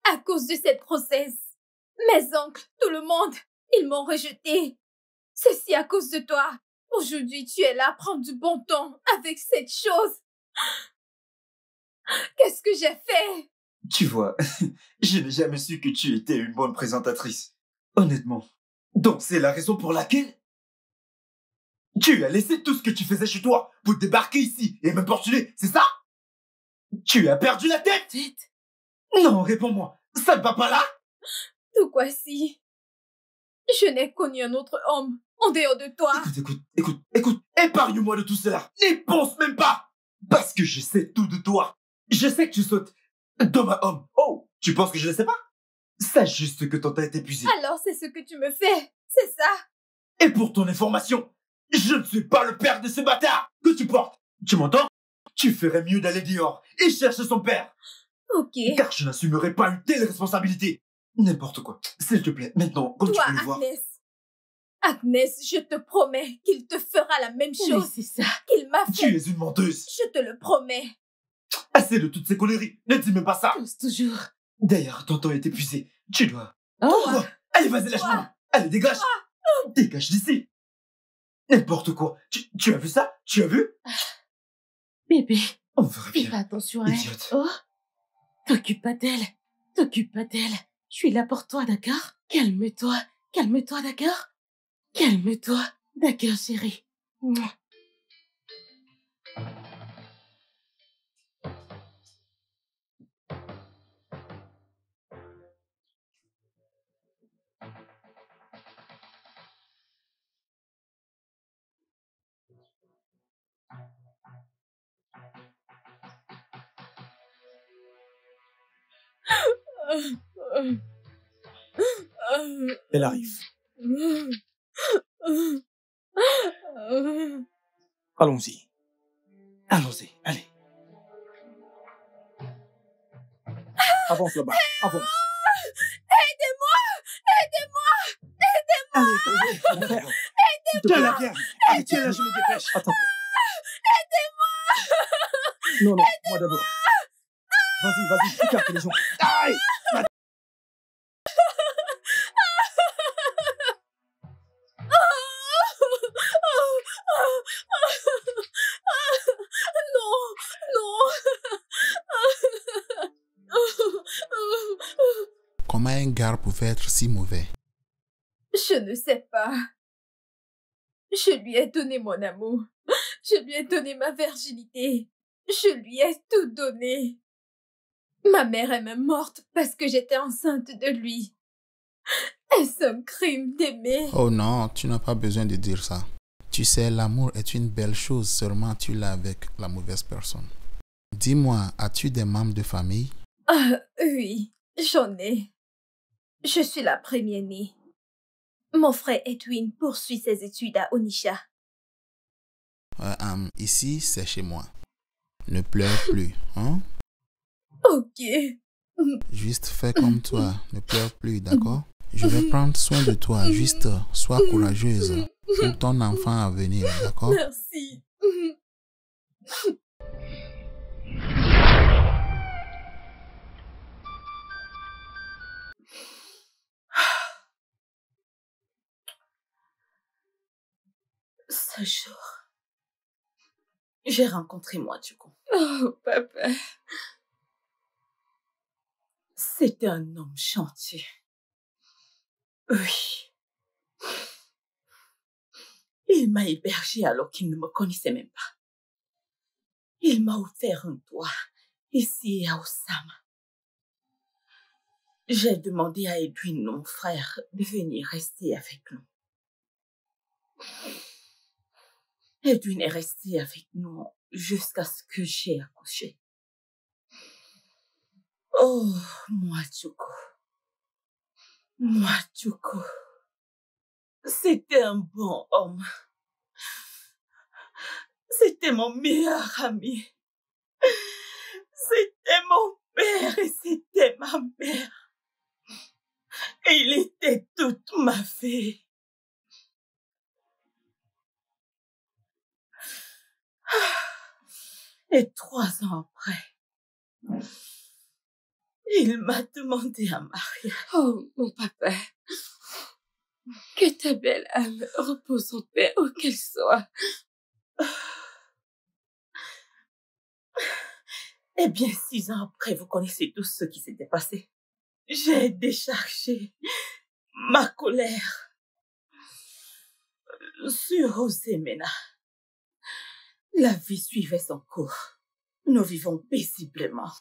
À cause de cette grossesse. Mes oncles, tout le monde, ils m'ont rejeté. Ceci à cause de toi. Aujourd'hui, tu es là à prendre du bon temps avec cette chose. Qu'est-ce que j'ai fait? Tu vois, je n'ai jamais su que tu étais une bonne présentatrice. Honnêtement. Donc c'est la raison pour laquelle tu as laissé tout ce que tu faisais chez toi pour débarquer ici et m'importuner, c'est ça? Tu as perdu la tête? Tête? Non, réponds-moi. Ça ne va pas là? Tout quoi si? Je n'ai connu un autre homme en dehors de toi. Écoute, écoute, écoute, écoute, épargne-moi de tout cela. N'y pense même pas. Parce que je sais tout de toi. Je sais que tu sautes d'homme à homme. Oh, tu penses que je ne sais pas? Sache juste que ton temps est épuisé. Alors c'est ce que tu me fais, c'est ça? Et pour ton information, je ne suis pas le père de ce bâtard que tu portes. Tu m'entends? Tu ferais mieux d'aller dehors et chercher son père. Ok. Car je n'assumerai pas une telle responsabilité. N'importe quoi. S'il te plaît, maintenant, comme Toi, tu peux le voir. Agnès. Agnès, je te promets qu'il te fera la même chose. Oui, c'est ça. Qu'il m'a fait. Tu es une menteuse. Je te le promets. Assez de toutes ces conneries. Ne dis même pas ça. Tous toujours. D'ailleurs, ton temps est épuisé. Tu dois. Oh. Toi. Allez, vas-y, lâche-moi. Allez, dégage. Dégage d'ici. N'importe quoi. Tu, tu as vu ça? Tu as vu? Bébé. On verra bien. Fais pas attention à elle. Idiote. Oh. T'occupe pas d'elle. T'occupe pas d'elle. Je suis là pour toi, d'accord? Calme-toi. Calme-toi, d'accord? Calme-toi. D'accord, chérie. Mouah. Elle arrive. Allons-y. Allons-y, allez. Avance là-bas, avance. Aidez-moi! Aidez-moi! Aidez-moi! Allez, allez, allez. Aidez-moi! Tiens-la, viens. Allez, tiens-la, je me dépêche. Attends. Aidez-moi! Non, non, moi d'abord. Vas-y, vas-y, écarte les gens. Aïe! Non, non. Comment un gars pouvait être si mauvais? Je ne sais pas. Je lui ai donné mon amour. Je lui ai donné ma virginité. Je lui ai tout donné. Ma mère est même morte parce que j'étais enceinte de lui. Est-ce un crime d'aimer? Oh non, tu n'as pas besoin de dire ça. Tu sais, l'amour est une belle chose, seulement tu l'as avec la mauvaise personne. Dis-moi, as-tu des membres de famille? Ah, oui, j'en ai. Je suis la première née. Mon frère Edwin poursuit ses études à Onisha. Euh, um, ici, c'est chez moi. Ne pleure plus, hein? Ok. Juste fais comme toi, ne pleure plus, d'accord? Je vais prendre soin de toi, juste sois courageuse pour ton enfant à venir, d'accord? Merci. Ce jour, j'ai rencontré Mwachuko. Oh, papa. C'était un homme gentil. Oui. Il m'a hébergé alors qu'il ne me connaissait même pas. Il m'a offert un toit ici à Osama. J'ai demandé à Edwin, mon frère, de venir rester avec nous. Edwin est resté avec nous jusqu'à ce que j'ai accouché. Oh, Mwachuko. Mwachuko. C'était un bon homme. C'était mon meilleur ami. C'était mon père et c'était ma mère. Et il était toute ma vie. Et trois ans après, Il m'a demandé un mariage. Oh, mon papa. Que ta belle âme repose en paix où qu'elle soit. Eh bien, six ans après, vous connaissez tout ce qui s'était passé. J'ai déchargé ma colère sur Osemena. La vie suivait son cours. Nous vivons paisiblement.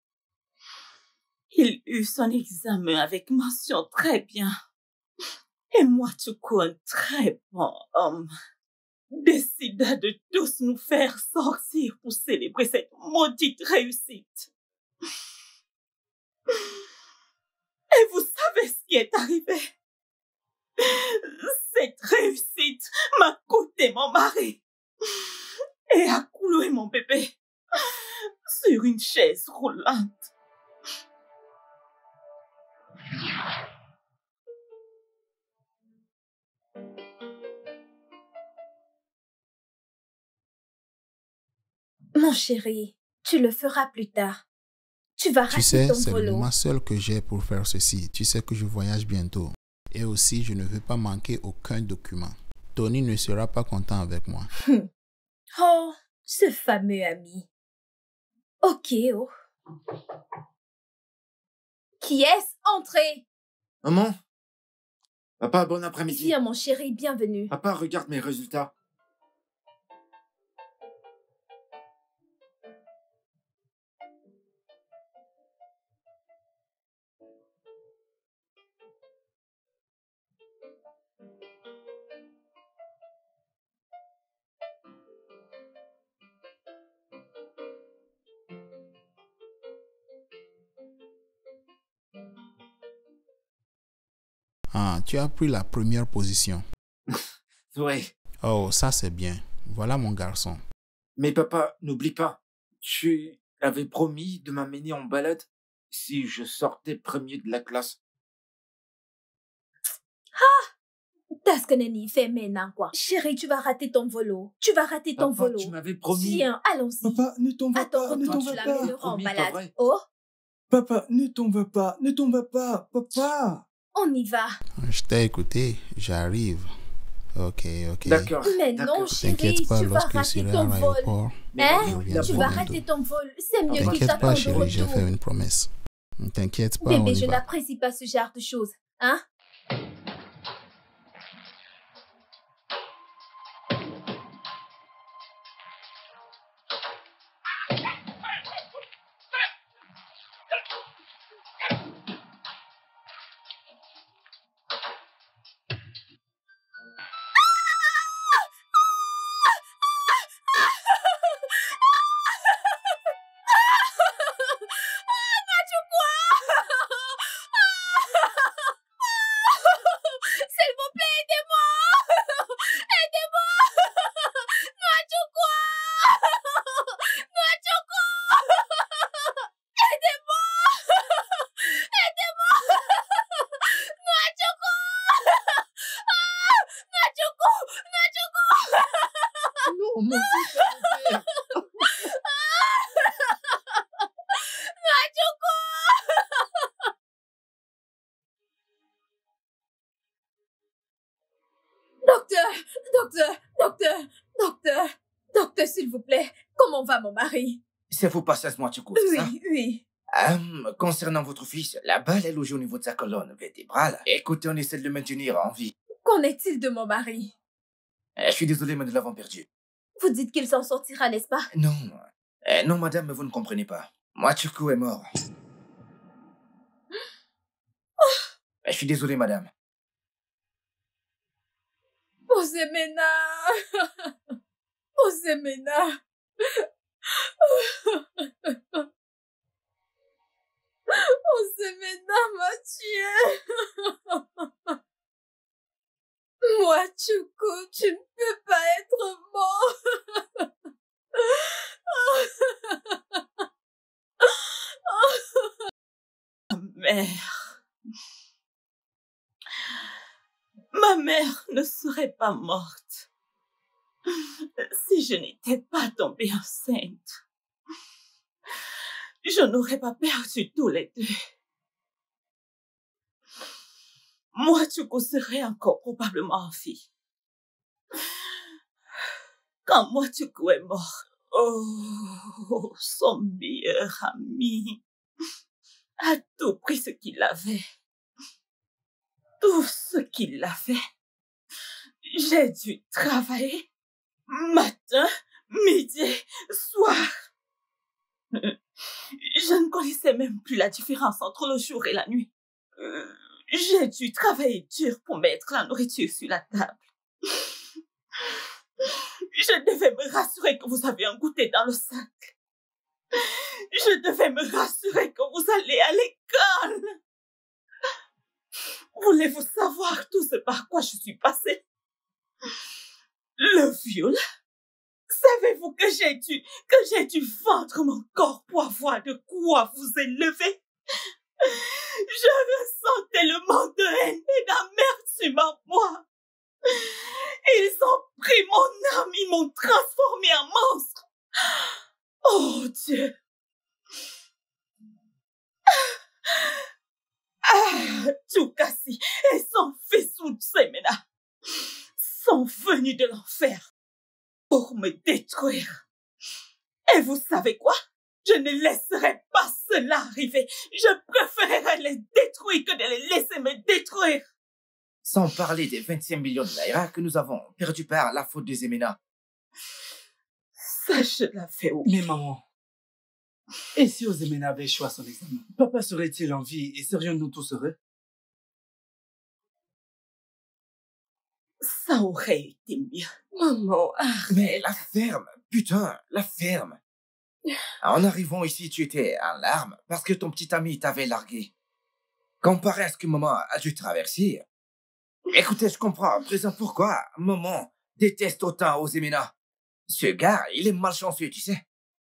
Il eut son examen avec mention très bien. Et moi, Tuku, un très bon homme, décida de tous nous faire sortir pour célébrer cette maudite réussite. Et vous savez ce qui est arrivé? Cette réussite m'a coûté mon mari et a cloué mon bébé sur une chaise roulante. Mon chéri, tu le feras plus tard. Tu vas Tu rater sais, ton c'est le volo. moment seul que j'ai pour faire ceci. Tu sais que je voyage bientôt. Et aussi, je ne veux pas manquer aucun document. Tony ne sera pas content avec moi. Hum. Oh, ce fameux ami. Ok, oh. Qui est-ce? Entrez. Maman? Papa, bon après-midi. Viens, mon chéri, bienvenue. Papa, regarde mes résultats. Ah, tu as pris la première position. Ouais. Oh, ça c'est bien. Voilà mon garçon. Mais papa, n'oublie pas, tu avais promis de m'amener en balade si je sortais premier de la classe. Ah! T'as ce que Nenny fait maintenant, quoi. Chéri, tu vas rater ton volo. Tu vas rater ton Papa, volo. tu m'avais promis. Viens, allons-y. Papa, ne t'en va Attends, pas, ne quand t'en tu va l'amèneras pas. en Promis, pas balade. vrai. Oh, Papa, ne t'en va pas, ne t'en va pas, papa. on y va. Je t'ai écouté, j'arrive. Ok, ok. D'accord. Mais non, d'accord. chéri, T'inquiète pas, tu vas lorsque je rater serai à ton vol. l'aéroport, Mais Hein? maman, je il a viendrai Tu vas bientôt. rater ton vol. C'est mieux qu'il T'inquiète t'attende pas, de chérie, j'ai retour. fait une promesse. Ne t'inquiète pas, on Bébé, y je va. n'apprécie pas ce genre de choses. Hein? S'il vous plaît, aidez-moi! Aidez-moi! Noachukwa! Noachukwa! Aidez-moi! Aidez-moi! Noachukwa! Noachukwu! Noachukwu! Non, mon Dieu, père. Noachukwu! Docteur, docteur, docteur, docteur, docteur, s'il vous plaît, comment va mon mari? C'est vous passez-moi, tu cours, c'est ça? Oui, oui. Hum, concernant votre fils, la balle est logée au niveau de sa colonne vertébrale. Écoutez, on essaie de le maintenir en vie. Qu'en est-il de mon mari? Euh, Je suis désolé, mais nous l'avons perdu. Vous dites qu'il s'en sortira, n'est-ce pas? Non. Euh, non, madame, vous ne comprenez pas. Mwachuku est mort. Euh, Je suis désolé, madame. Osemena! Osemena! Osemena m'a tué! Moi, Chuku, tu ne peux pas être mort! Mère. Ma mère ne serait pas morte si je n'étais pas tombée enceinte. je n'aurais pas perdu tous les deux. Moi, tu serais encore probablement en vie. Quand moi, tu est mort, oh, son meilleur ami a tout pris ce qu'il avait. Tout ce qu'il avait. J'ai dû travailler matin, midi, soir. Je ne connaissais même plus la différence entre le jour et la nuit. J'ai dû travailler dur pour mettre la nourriture sur la table. Je devais me rassurer que vous avez un goûter dans le sac. Je devais me rassurer que vous allez à l'école. Voulez-vous savoir tout ce par quoi je suis passée? Le viol? Savez-vous que j'ai dû, que j'ai dû vendre mon corps pour avoir de quoi vous élever? Je ressentais le manque de haine et d'amertume en moi. Ils ont pris mon âme, ils m'ont transformé en monstre. Oh Dieu! Ah, Tukasi et son fils Utsemena sont venus de l'enfer pour me détruire. Et vous savez quoi? Je ne laisserai pas cela arriver. Je préférerais les détruire que de les laisser me détruire. Sans parler des vingt-cinq millions de naira que nous avons perdus par la faute des Emena. Ça, je l'avais oublié. Mais maman, et si Ozemena avait échoué à son examen, papa serait-il en vie et serions-nous tous heureux? Ça aurait été mieux. Maman, arrête. Mais la ferme, putain, la ferme. En arrivant ici, tu étais en larmes parce que ton petit ami t'avait largué. Comparé à ce que maman a dû traverser. Écoutez, je comprends à présent pourquoi maman déteste autant Ozemena. Ce gars, il est malchanceux, tu sais.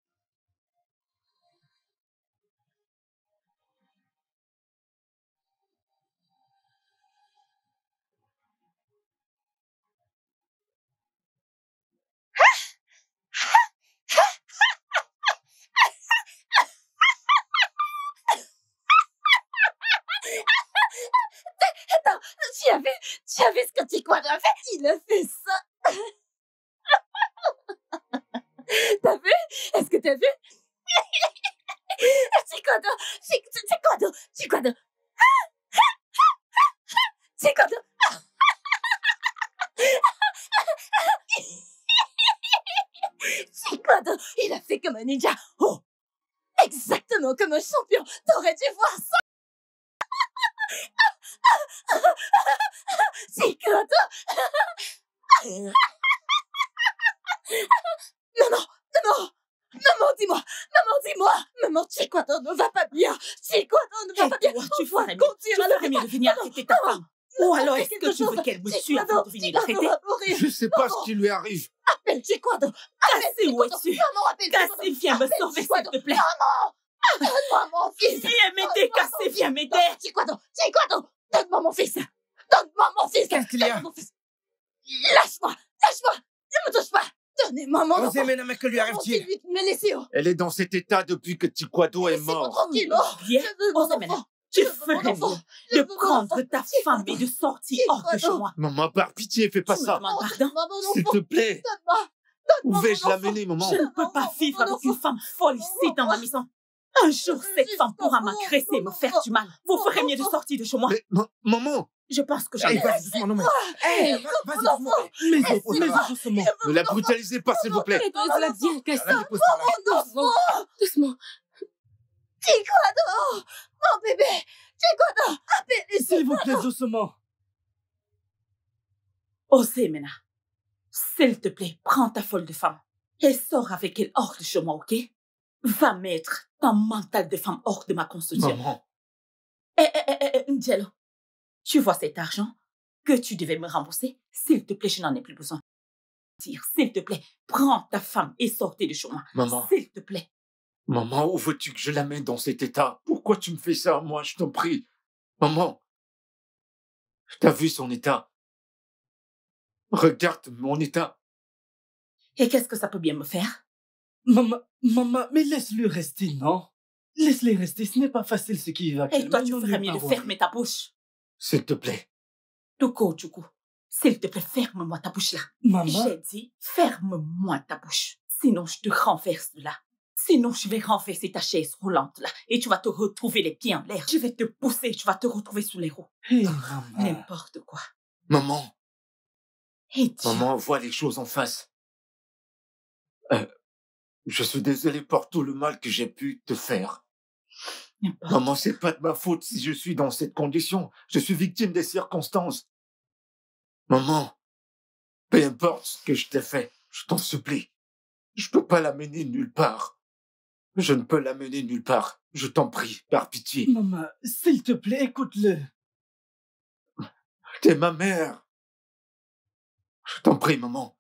Attends, tu as vu, tu as vu ce que Tikwado a fait? Il a fait ça. T'as vu? Est-ce que t'as vu? Tikwado, Tikwado, Tikwado. Tikwado. Tikwado, il a fait comme un ninja. Oh, exactement comme un champion. T'aurais dû voir ça. Tikwado. Non, non, non, maman, dis-moi, maman, dis-moi, maman, Tikwado ne va pas bien, Tikwado ne va Et pas bien. toi, On tu doit ferais mieux, tu continuer à ferais le mieux de venir arrêter ta femme. Ou alors est-ce que tu veux qu'elle me tue avant de venir l'arrêter? Je sais pas ce qui lui arrive. Appelle Tikwado. Cassie, où es-tu? Maman, appelle Tikwado. Cassie, viens me Appelle sauver, Tikwado. s'il te plaît. Maman, donne-moi mon fils. Viens m'aider, Cassie, viens m'aider. Tikwado, Tikwado, donne-moi mon fils. Donne-moi mon fils. Qu'est-ce qu'il y a? Donne-moi mon fils. Lâche-moi, lâche-moi. Ne me touche pas. Donnez-moi mon enfant. Ozemena, mais que lui arrive-t-il? Elle est dans cet état depuis que Tikwado est mort. Tranquille. Bien, Ozemena, tu ferais mieux de prendre ta femme et de sortir hors de chez moi. Maman, par pitié, fais pas Je ça. demande pardon. S'il te plaît. Où vais-je l'amener, maman? Je ne peux pas vivre avec une femme folle ici dans ma maison. Un jour, cette femme pourra m'agresser et me faire du mal. Vous ferez mieux de sortir de chez moi. Mais, ma- maman! Je pense que j'en ai Allez, vas-y, doucement, non, mais... Hey, vas-y, doucement. Mais Hey, mais ça doucement. Ne la brutalisez pas, s'il vous plaît. Aide-la bien, Cassie. va. Vas-y, pose par là. Doucement, doucement. Tikwado, mon bébé, Tikwado, appelle S'il vous plaît, doucement. Ozemena, s'il te plaît, prends ta folle de femme et sors avec elle hors de chez moi, ok? Va mettre ton mental de femme hors de ma construction. Maman. Eh, eh, eh, eh, Njelo, tu vois cet argent que tu devais me rembourser? S'il te plaît, je n'en ai plus besoin. S'il te plaît, prends ta femme et sortez de chez moi. Maman. S'il te plaît. Maman, où veux-tu que je la mette dans cet état? Pourquoi tu me fais ça, moi, je t'en prie? Maman. T'as vu son état? Regarde mon état. Et qu'est-ce que ça peut bien me faire? Maman, maman, mais laisse-le rester, non? Laisse-les rester, ce n'est pas facile ce qui va. Et toi, tu ferais mieux de fermer ta bouche. S'il te plaît. Tuko, Tuko, s'il te plaît, ferme-moi ta bouche là. Maman. J'ai dit, ferme-moi ta bouche. Sinon, je te renverse de là. Sinon, je vais renverser ta chaise roulante là. Et tu vas te retrouver les pieds en l'air. Je vais te pousser, tu vas te retrouver sous les roues. Hey, maman. N'importe quoi. Maman. Et Maman, vois les choses en face. Euh, je suis désolé pour tout le mal que j'ai pu te faire. Maman, c'est pas de ma faute si je suis dans cette condition. Je suis victime des circonstances. Maman, peu importe ce que je t'ai fait, je t'en supplie. Je peux pas l'amener nulle part. Je ne peux l'amener nulle part. Je t'en prie, par pitié. Maman, s'il te plaît, écoute-le. T'es ma mère. Je t'en prie, maman.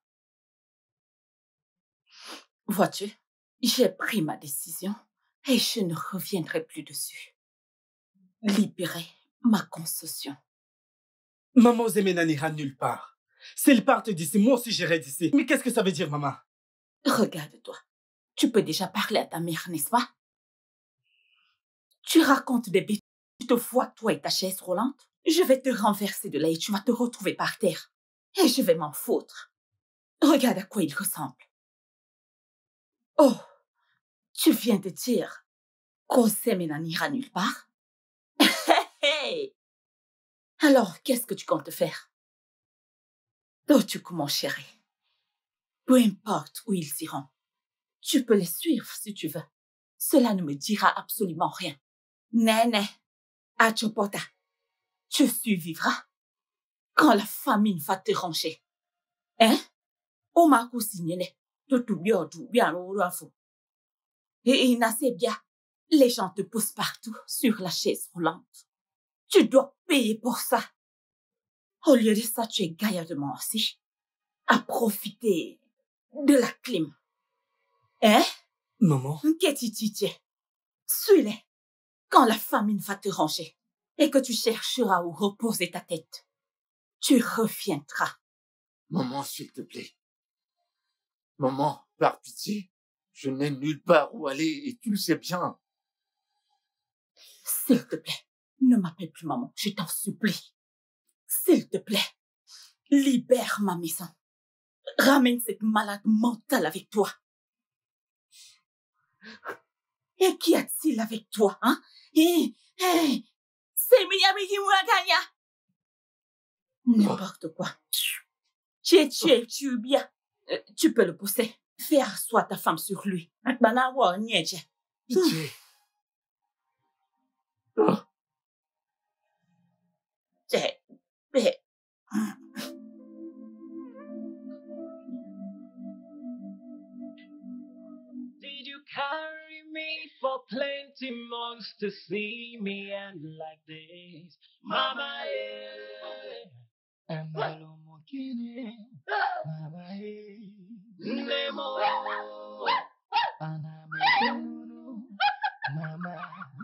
Vois-tu, j'ai pris ma décision et je ne reviendrai plus dessus. Libérer ma concession. Maman Zemena n'ira nulle part. S'ils partent d'ici, moi aussi j'irai d'ici. Mais qu'est-ce que ça veut dire, maman? Regarde-toi. Tu peux déjà parler à ta mère, n'est-ce pas? Tu racontes des bêtises. Tu te vois, toi et ta chaise roulante. Je vais te renverser de là et tu vas te retrouver par terre. Et je vais m'en foutre. Regarde à quoi il ressemble. Oh, tu viens de dire qu'Ozemena n'ira nulle part? Hey! Alors, qu'est-ce que tu comptes faire? Oh, tu mon chéri. Peu importe où ils iront, tu peux les suivre si tu veux. Cela ne me dira absolument rien. Néné, Achopota, tu survivras quand la famine va te ranger. Hein? On m'a cousiné, tout bien, tout bien, au rafou. Et il n'a bien. Les gens te poussent partout sur la chaise roulante. Tu dois payer pour ça. Au lieu de ça, tu es gaillardement aussi à profiter de la clim. Hein? Maman. Qu'est-ce suis-les quand la famine va te ranger et que tu chercheras où reposer ta tête. Tu reviendras. Maman, s'il te plaît. Maman, par pitié, je n'ai nulle part où aller et tu le sais bien. S'il te plaît, ne m'appelle plus maman, je t'en supplie. S'il te plaît, libère ma maison. Ramène cette malade mentale avec toi. Et qu'y a-t-il avec toi, hein? Eh, eh, c'est Miyamiki Murakaya. N'importe quoi. Tu es tué, tu es bien. Euh, tu peux le pousser. Fais asseoir ta femme sur lui. Pitié. Oh. Did you carry me for plenty months to see me and like this? Mama, yeah. Amalo mokine. Mama, yeah. Nemo. Anamekunu. Mama.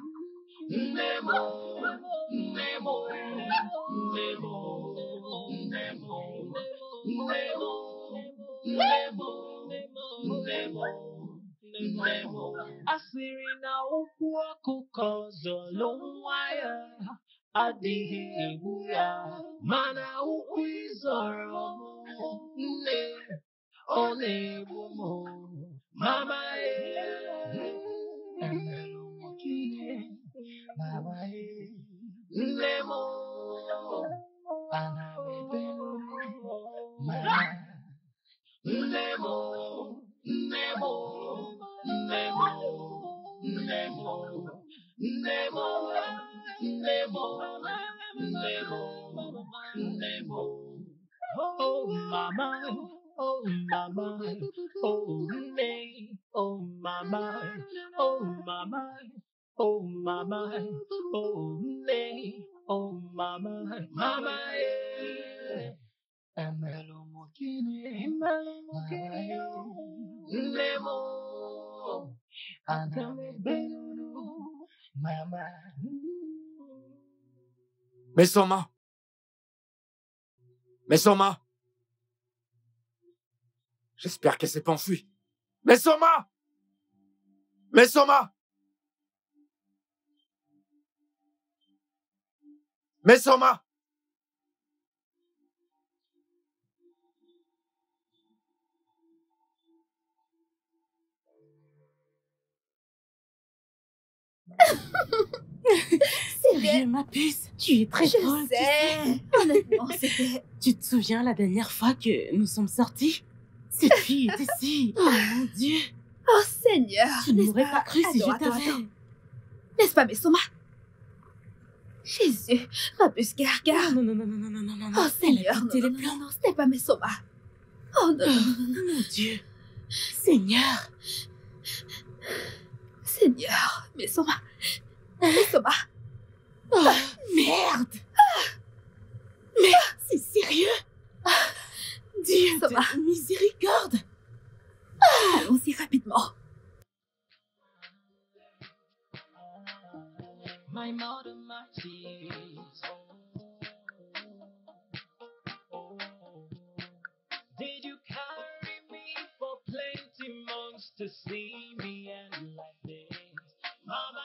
Nemo. Nemo. Nemo. Nemo. Nemo. Nemo. Nemo. Nemo. Asiri na ukwu akụkọ zọlọ nwa ya adịghị egbu ya mana ukwu ịzọrọ m nne ọ na-egbu m mama e emelụ m gịnị mama e nne m ana m ebelu mama nne m nne m Nemo, Nemo, Nemo, Nemo, Nemo, Nemo. Oh mama, oh mama, oh me, oh mama, oh mama, oh mama, oh me, oh mama, mama. Eh. Amelo mokini, amelo mokini, Nemo. Mais Soma. Mais Soma. J'espère qu'elle s'est pas enfuie. Mais Soma. Mais Soma. Mais Soma! Sérieux, ma puce, tu es très Je drôle. tu sais. Honnêtement, c'était... Tu te souviens la dernière fois que nous sommes sortis? Cette fille était si... Oh mon Dieu. Oh Seigneur. Tu ne m'aurais pas cru si Attends, je attends, t'avais... attends. N'est-ce pas, Messoma? Jésus, Rapus Gargar. Non, non, non, non, non, non, non, non, non. Oh Seigneur, non, pété non, les non, plombs. non, non, ce n'est pas Messoma. Oh non, non, non, non, non. Mon Dieu. Seigneur. Seigneur, Messoma. Messoma. Oh, merde. Mais c'est sérieux? Dieu de miséricorde. Allons-y rapidement. My mother, my tears. Did you carry me for plenty months to see me and like this? Mama,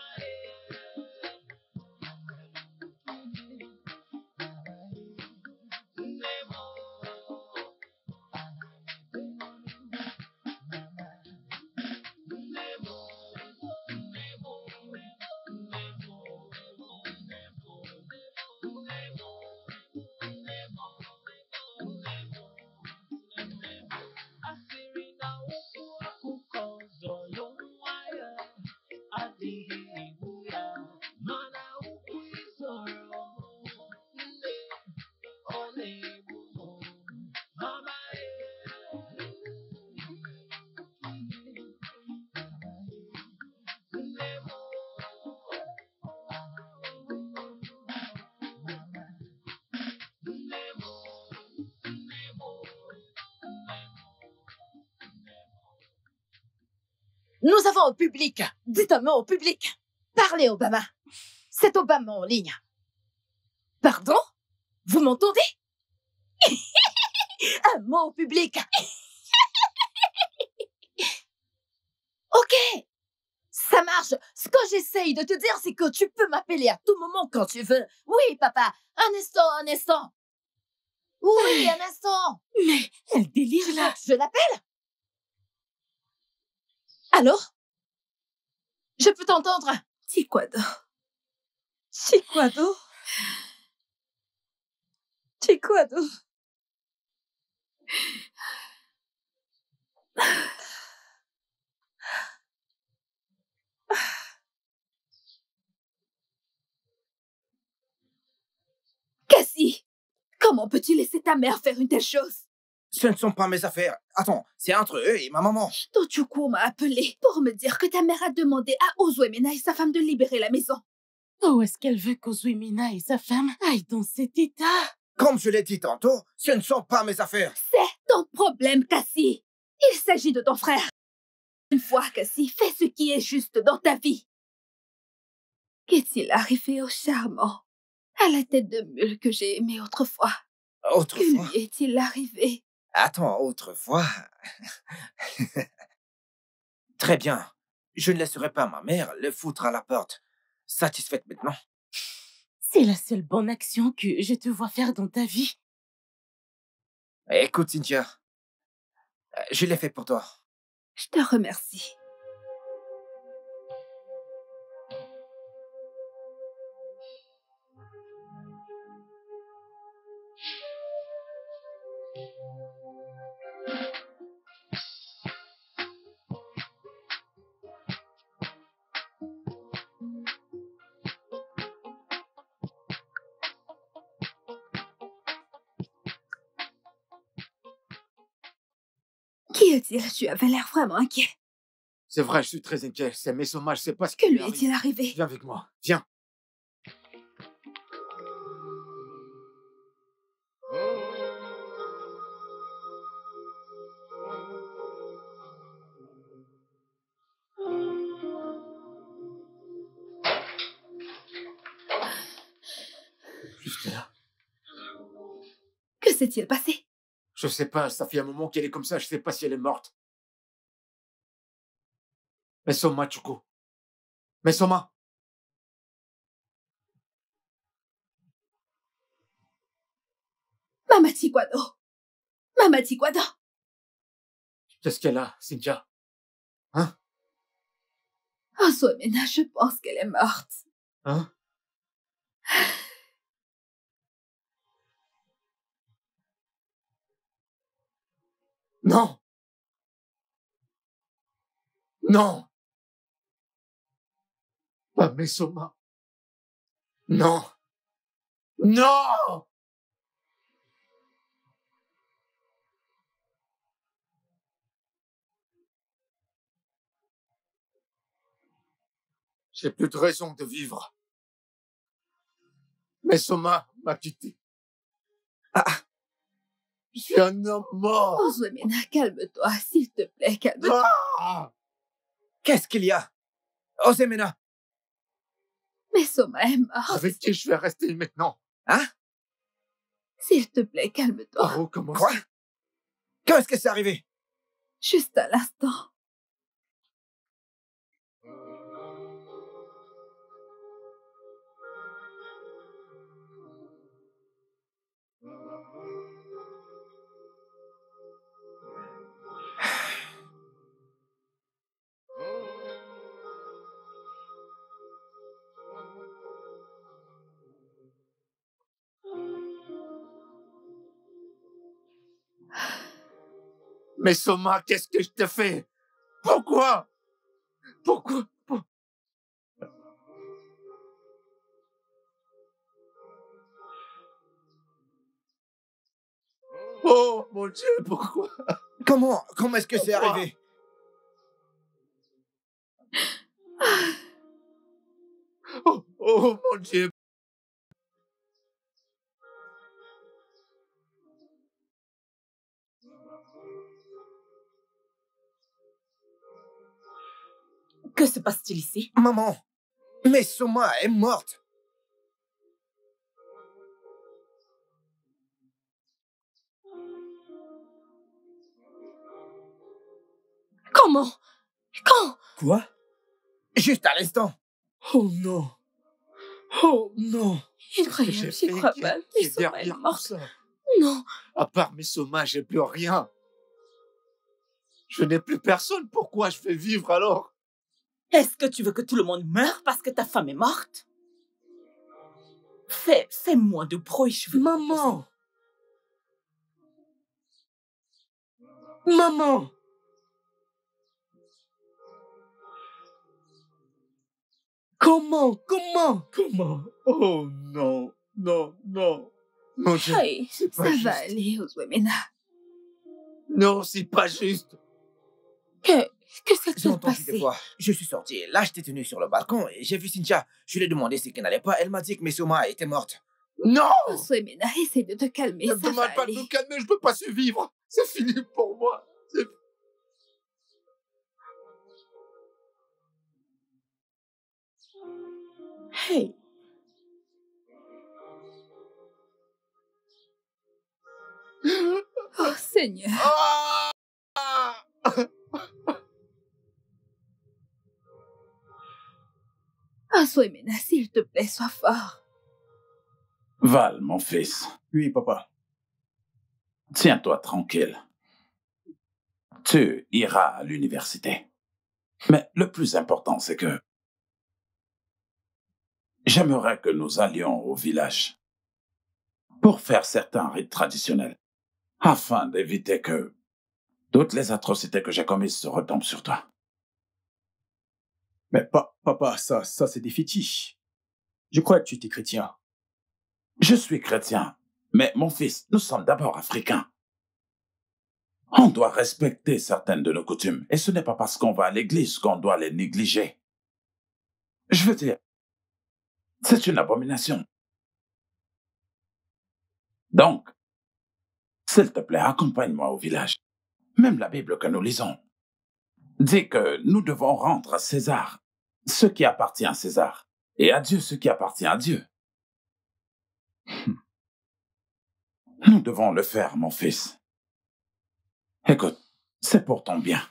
Nous avons au public. Dites un mot au public. Parlez, Obama. C'est Obama en ligne. Pardon? Vous m'entendez? Un mot au public. Ok. Ça marche. Ce que j'essaye de te dire, c'est que tu peux m'appeler à tout moment quand tu veux. Oui, papa. Un instant, un instant. Oui, un instant. Mais elle délire là. Je l'appelle? Allô? Je peux t'entendre? Chiquado. Chiquado? Chiquado? Cassie, comment peux-tu laisser ta mère faire une telle chose? Ce ne sont pas mes affaires. Attends, c'est entre eux et ma maman. Tochuko m'a appelé pour me dire que ta mère a demandé à Ozwemena et sa femme de libérer la maison. Où est-ce qu'elle veut qu'Ozwemena et sa femme aillent dans cet état? Comme je l'ai dit tantôt, ce ne sont pas mes affaires. C'est ton problème, Cassie. Il s'agit de ton frère. Une fois, Cassie, fais ce qui est juste dans ta vie. Qu'est-il arrivé au charmant, à la tête de mule que j'ai aimé autrefois? Autrefois? Que lui est-il arrivé? Attends, autrefois... Très bien. Je ne laisserai pas ma mère le foutre à la porte. Satisfaite maintenant? C'est la seule bonne action que je te vois faire dans ta vie. Écoute, Cynthia. Je l'ai fait pour toi. Je te remercie. Qu'y a-t-il? Tu avais l'air vraiment inquiet. C'est vrai, je suis très inquiet. C'est Messoma, je sais pas ce Que qui lui est-il arrivé? Viens avec moi, viens. Juste là. Que s'est-il passé? Je sais pas, ça fait un moment qu'elle est comme ça, je sais pas si elle est morte. Messoma, Chuko. Messoma. Mama Tikwado. Mama Tikwado. Qu'est-ce qu'elle a, Cynthia? Hein? Oswemena, je pense qu'elle est morte. Hein? Non! Non! Pas Mesoma. Non! Non! J'ai plus de raison de vivre. Mesoma m'a quitté. Ah! Je suis un homme mort. Oswemena, calme-toi, s'il te plaît, calme-toi. Ah! Qu'est-ce qu'il y a? Ozemena! Mesoma est morte. Avec qui je vais rester maintenant? Hein? S'il te plaît, calme-toi. Par où commencer? Quoi? Quand est-ce que c'est arrivé? Juste à l'instant. Mesoma, qu'est-ce que je te fais? Pourquoi? Pourquoi? Pour- Oh mon Dieu, pourquoi? Comment? Comment est-ce que c'est Pourquoi? arrivé? Oh, oh mon Dieu. Que se passe-t-il ici? Maman, Mesoma est morte. Comment? Quand? Quoi? Juste à l'instant. Oh non. Oh non. Incroyable, j'y crois pas. Qui est Mesoma est derrière tout morte. ça? Non. À part Mesoma, j'ai plus rien. Je n'ai plus personne. Pourquoi je vais vivre alors? Est-ce que tu veux que tout le monde meure parce que ta femme est morte? Fais, fais moins de bruit, je veux. Maman. Maman. Comment? Comment? Comment? Oh non. Non, non. Mon Dieu, Hey, c'est ça pas va juste. aller, Oswemena. Non, c'est pas juste. Que, que J'ai s'est-il entendu des passé? fois. Je suis sorti. Là, j'étais tenu sur le balcon et j'ai vu Cynthia. Je lui ai demandé ce qu'elle n'allait pas. Elle m'a dit que Mesoma était morte. Non! Oswemena, essaie de te calmer, Ne ça me va demande pas de aller. me calmer, je peux pas survivre. C'est fini pour moi. C'est- Hey. Oh, Seigneur. Ah! Oswemena, s'il te plaît, sois fort. Val, mon fils, Oui, papa. tiens-toi tranquille. Tu iras à l'université. Mais le plus important, c'est que j'aimerais que nous allions au village pour faire certains rites traditionnels, afin d'éviter que toutes les atrocités que j'ai commises se retombent sur toi. Mais pa- papa, ça, ça c'est des fétiches. Je crois que tu étais chrétien. Je suis chrétien, mais mon fils, nous sommes d'abord africains. On doit respecter certaines de nos coutumes, et ce n'est pas parce qu'on va à l'église qu'on doit les négliger. Je veux dire, c'est une abomination. Donc, s'il te plaît, accompagne-moi au village. Même la Bible que nous lisons dit que nous devons rendre à César ce qui appartient à César, et à Dieu ce qui appartient à Dieu. Nous devons le faire, mon fils. Écoute, c'est pour ton bien.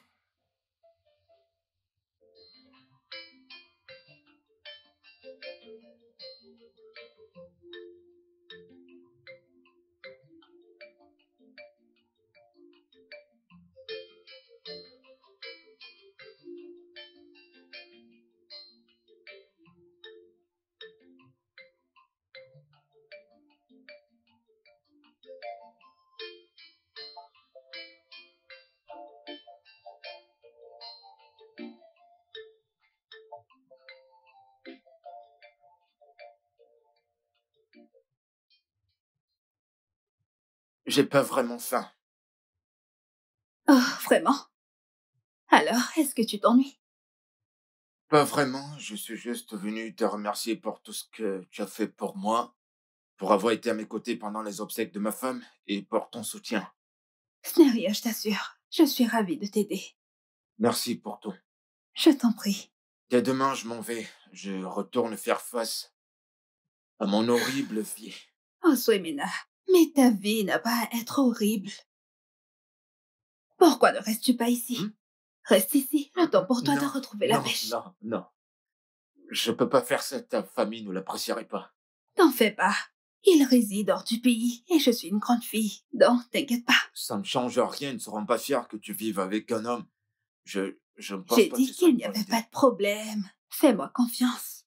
J'ai pas vraiment faim. Oh, vraiment? Alors, est-ce que tu t'ennuies? Pas vraiment, je suis juste venu te remercier pour tout ce que tu as fait pour moi, pour avoir été à mes côtés pendant les obsèques de ma femme et pour ton soutien. Ce n'est rien, je t'assure. Je suis ravie de t'aider. Merci pour tout. Je t'en prie. Dès demain, je m'en vais. Je retourne faire face à mon horrible vie. Oh, Swemina, mais ta vie n'a pas à être horrible. Pourquoi ne restes-tu pas ici? Hmm? Reste ici, le temps pour toi Non, de retrouver la non, pêche. non, non. Je peux pas faire ça, ta famille ne l'apprécierait pas. T'en fais pas. Il réside hors du pays et je suis une grande fille, donc t'inquiète pas. Ça ne change rien, ils ne seront pas fiers que tu vives avec un homme. Je, je ne pense J'ai pas dit que ce soit qu'il une n'y bonne avait idée. pas de problème. Fais-moi confiance.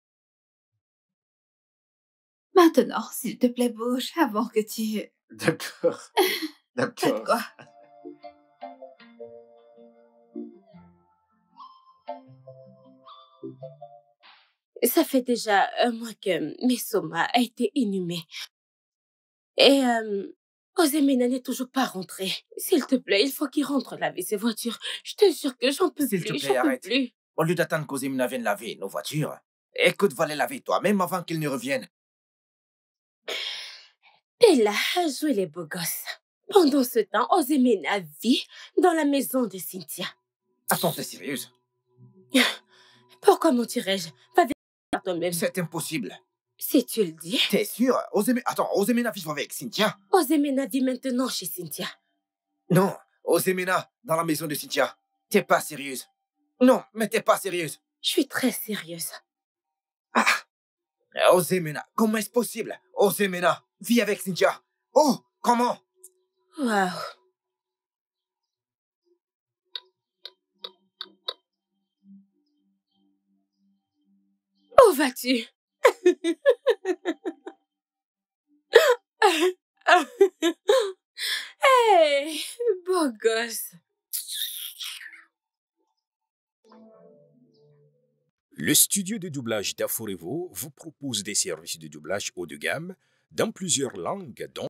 Maintenant, s'il te plaît, bouge avant que tu... D'accord, Faites d'accord. quoi? Ça fait déjà un mois que Mesoma a été inhumé. Et euh, Osemena n'est toujours pas rentré. S'il te plaît, il faut qu'il rentre laver ses voitures. Je te jure que j'en peux S'il te plus, plaît, j'en peux arrête. plus. Au lieu d'attendre qu'Ozemina vienne laver nos voitures, écoute, va les laver toi-même avant qu'il ne revienne. T'es là à jouer les beaux gosses. Pendant ce temps, Osemena vit dans la maison de Cynthia. Attends, t'es sérieuse? Pourquoi mentirais-je? Va vérifier toi-même. C'est impossible. Si tu le dis. T'es sûr? Ozemina... Attends, Ozemina vit avec Cynthia? Osemena vit maintenant chez Cynthia. Non, Ozemina, dans la maison de Cynthia. T'es pas sérieuse. Non, mais t'es pas sérieuse. Je suis très sérieuse. Ah, Ozemina, comment est-ce possible? Ozemina vit avec Cynthia. Oh, comment? Waouh. Où vas-tu? Hey, beau gosse. Le studio de doublage d'Aforevo vous propose des services de doublage haut de gamme dans plusieurs langues, dont